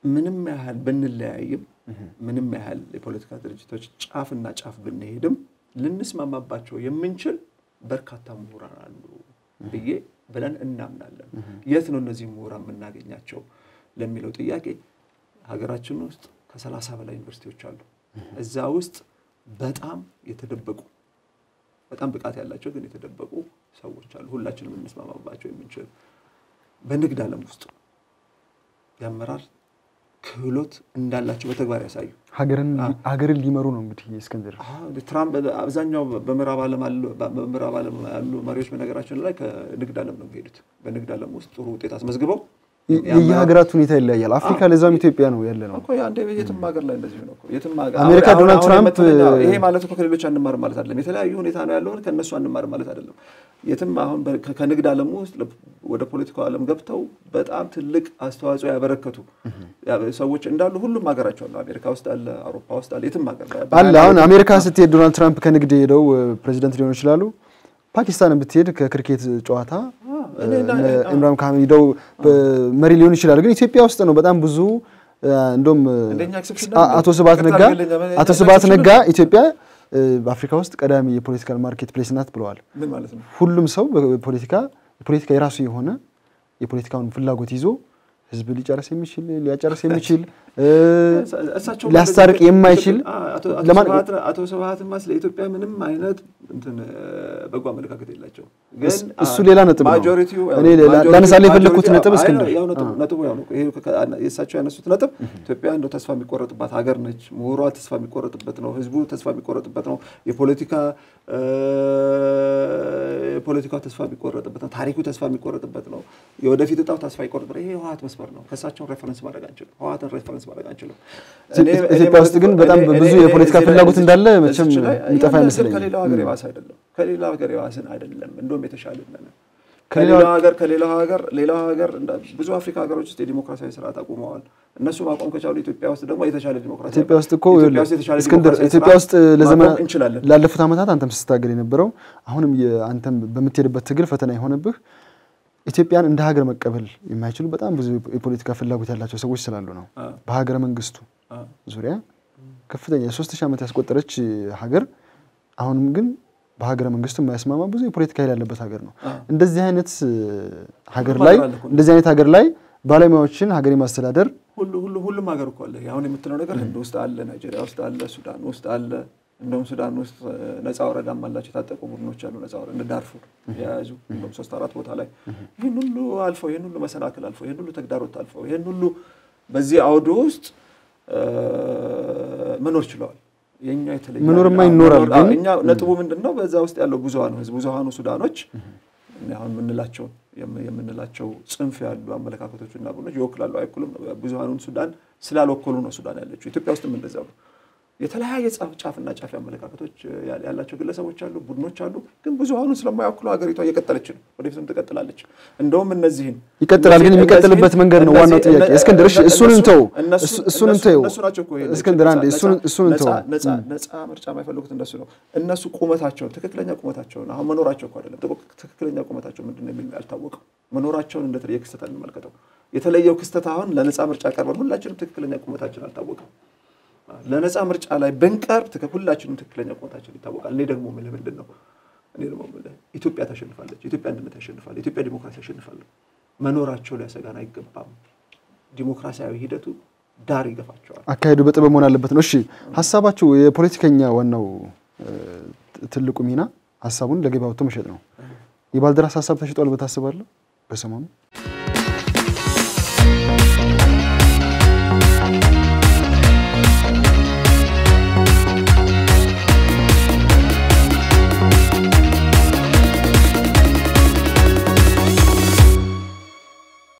B: ምንም ያህል ብንለያይም ምንም ያህል የፖለቲካ ድርጅቶች ጫፍና ጫፍ ብንሄድም ልንስማማባቸው የምንችል በርካታ ምሁራን አሉ ብለን እናምናለን። የት ነው እነዚህ ምሁራን የምናገኛቸው ለሚለው ጥያቄ ሀገራችን ውስጥ ከ30 በላይ ዩኒቨርሲቲዎች አሉ። እዛ ውስጥ በጣም የተደበቁ በጣም ብቃት ያላቸው ግን የተደበቁ ሰዎች አሉ። ሁላችንም እንስማማባቸው የምንችል በንግድ ዓለም ውስጥ ያመራር ክህሎት እንዳላቸው በተግባር ያሳዩ
A: ሀገርን ሊመሩ ነው እንግዲህ እስክንድር
B: ትራምፕ አብዛኛው በምዕራብ ዓለም ያሉ መሪዎች በነገራችን ላይ ከንግድ ዓለም ነው የሚሄዱት። በንግድ ዓለም ውስጥ ጥሩ ውጤት አስመዝግበው
A: የሀገራት ሁኔታ ይለያያል። አፍሪካ ለዛም ኢትዮጵያ ነው ያለ ነው
B: እኮ አንዴ የትም ሀገር ላይ እንደዚህ ነው እኮ የትም ሀገር
A: አሜሪካ ዶናልድ ትራምፕ
B: ይሄ ማለት እኮ ከሌሎች አንማር ማለት አይደለም። የተለያዩ ሁኔታ ነው ያለው ከነሱ አንማር ማለት አይደለም። የትም አሁን ከንግድ ዓለም ውስጥ ወደ ፖለቲካው ዓለም ገብተው በጣም ትልቅ አስተዋጽኦ ያበረከቱ ሰዎች እንዳሉ ሁሉም ሀገራቸው አለ። አሜሪካ ውስጥ አለ፣ አውሮፓ ውስጥ አለ፣ የትም ሀገር
A: አለ። አሁን አሜሪካ ስትሄድ ዶናልድ ትራምፕ ከንግድ ሄደው ፕሬዚዳንት ሊሆኑ ይችላሉ። ፓኪስታን ብትሄድ ከክሪኬት ጨዋታ ኢምራን ካን ሄደው መሪ ሊሆን ይችላል። ግን ኢትዮጵያ ውስጥ ነው በጣም ብዙ እንደም አቶ ስብሐት ነጋ ኢትዮጵያ በአፍሪካ ውስጥ ቀዳሚ የፖለቲካል ማርኬት ፕሌስ ናት ብለዋል።
B: ምን ማለት ነው?
A: ሁሉም ሰው በፖለቲካ የራሱ የሆነ የፖለቲካውን ፍላጎት ይዞ ህዝብ ሊጨርስ የሚችል ሊያስታርቅ የማይችል
B: አቶ ስብሐት ስለ ኢትዮጵያ ምንም አይነት በጎ አመለካከት የላቸው። ግን
A: እሱ ሌላ ነጥብ ነው።
B: ማጆሪቲው
A: እኔ ላነሳለ የፈለኩት ነጥብ እስክንድር
B: ነጥቡ ያው ነው። ይሄ የሳቸው ያነሱት ነጥብ ኢትዮጵያ እንደው ተስፋ የሚቆረጥባት ሀገር ነች። ምሁሯ ተስፋ የሚቆረጥበት ነው። ህዝቡ ተስፋ የሚቆረጥበት ነው። የፖለቲካው ተስፋ የሚቆረጥበት ነው። ታሪኩ ተስፋ የሚቆረጥበት ነው። የወደፊት እጣው ተስፋ ይቆረጥበት። ይሄ ህወሓት መስመር ነው። ከሳቸው ሬፈረንስ ማድረግ አንችልም። ህወሓትን ሬፈረንስ ማድረግ አንችልም።
A: ኢትዮጵያ ውስጥ ግን በጣም ብዙ የፖለቲካ ፍላጎት እንዳለ መቼም ይጠፋ አይመስለኝም።
B: ከሌላው ሀገር የባሰ አይደለም። ከሌላው ሀገር የባሰ አይደለም። እንደውም የተሻለ ነው። ከሌላው ሀገር ብዙ አፍሪካ ሀገሮች ውስጥ የዲሞክራሲያዊ ስርዓት አቁመዋል። እነሱ ማቆም ከቻሉ ኢትዮጵያ ውስጥ ደግሞ የተሻለ ዲሞክራሲ
A: ኢትዮጵያ ውስጥ እኮ እስክንድር ኢትዮጵያ ውስጥ ለዘመናት ላለፉት ዓመታት አንተም ስትታገል የነበረው አሁንም አንተም በምትሄድበት ትግል ፈተና የሆነብህ ኢትዮጵያን እንደ ሀገር መቀበል የማይችሉ በጣም ብዙ የፖለቲካ ፍላጎት ያላቸው ሰዎች ስላሉ ነው። በሀገረ መንግስቱ ዙሪያ ከፍተኛ 3000 ዓመት ያስቆጠረች ሀገር አሁንም ግን በሀገረ መንግስቱ የማይስማማ ብዙ የፖለቲካ ኃይል ያለበት ሀገር ነው። እንደዚህ አይነት ሀገር ላይ ባለሙያዎችን ሀገር የማስተዳደር
B: ሁሉም ሀገር እኮ አለ። አሁን የምትለው ነገር ህንድ ውስጥ አለ፣ ናይጄሪያ ውስጥ አለ፣ ሱዳን ውስጥ አለ። እንደውም ሱዳን ውስጥ ነፃ ወረዳም አላቸው የታጠቁ ቡድኖች አሉ። ነፃ ወረዳ ዳርፉር የያዙ እንደውም 3-4 ቦታ ላይ ይሄን ሁሉ አልፈው ይሄን ሁሉ መሰናክል አልፈው ይሄን ሁሉ ተግዳሮት አልፈው ይሄን ሁሉ በዚህ አውድ ውስጥ መኖር ችለዋል። የኛ የተለየ
A: መኖርማ ይኖራል። ግን
B: እኛ ነጥቡ ምንድነው? በዛ ውስጥ ያለው ብዙሃኑ ሱዳኖች አሁን የምንላቸው ጽንፍ ያሉ አመለካከቶችና ቡድኖች ይወክላሉ አይኩልም። ብዙሃኑን ሱዳን ስላልወከሉ ነው ሱዳን ያለችው። ኢትዮጵያ ውስጥም እንደዛው የተለያየ ጫፍና ጫፍ አመለካከቶች ያላቸው ግለሰቦች አሉ፣ ቡድኖች አሉ። ግን ብዙሃኑን ስለማይወክሉ ሀገሪቷ እየቀጠለች ነው፣ ወደፊትም ትቀጥላለች። እንደውም እነዚህን
A: ይቀጥላል። ግን የሚቀጥልበት መንገድ ነው ዋናው ጥያቄ። እስክንድር እሱን እንተው
B: እነሱ ናቸው እኮ
A: እስክንድር አንዴ እሱን እንተው።
B: ነፃ ምርጫ የማይፈልጉት እነሱ ነው። እነሱ ቁመታቸውን ትክክለኛ ቁመታቸውን አሁን መኖራቸው እኮ አይደለም ትክክለኛ ቁመታቸው ምንድነው የሚል አልታወቀም። መኖራቸውን እንደተለየ ክስተት እንመልከተው። የተለየው ክስተት አሁን ለነፃ ምርጫ ቀርበን ሁላችንም ትክክለኛ ቁመታችን አልታወቀም። ለነፃ ምርጫ ላይ በንቀርብ ሁላችንም ትክክለኛ ቁመታችን ይታወቃል። እኔ ደግሞ ምንድነው ኢትዮጵያ ታሸንፋለች፣ ኢትዮጵያ አንድነት ያሸንፋል፣ ኢትዮጵያ ዲሞክራሲ ያሸንፋል። መኖራቸው ሊያሰጋን አይገባም። ዲሞክራሲያዊ ሂደቱ ዳር ይገፋቸዋል። አካሄዱ በጥበብ መሆን አለበት ነው። እሺ ሐሳባችሁ የፖለቲከኛ ዋናው ትልቁ ሚና ሐሳቡን ለገበያው መሸጥ ነው። የባልደራስ ሐሳብ ተሽጧል በታስባለሁ በሰሞኑ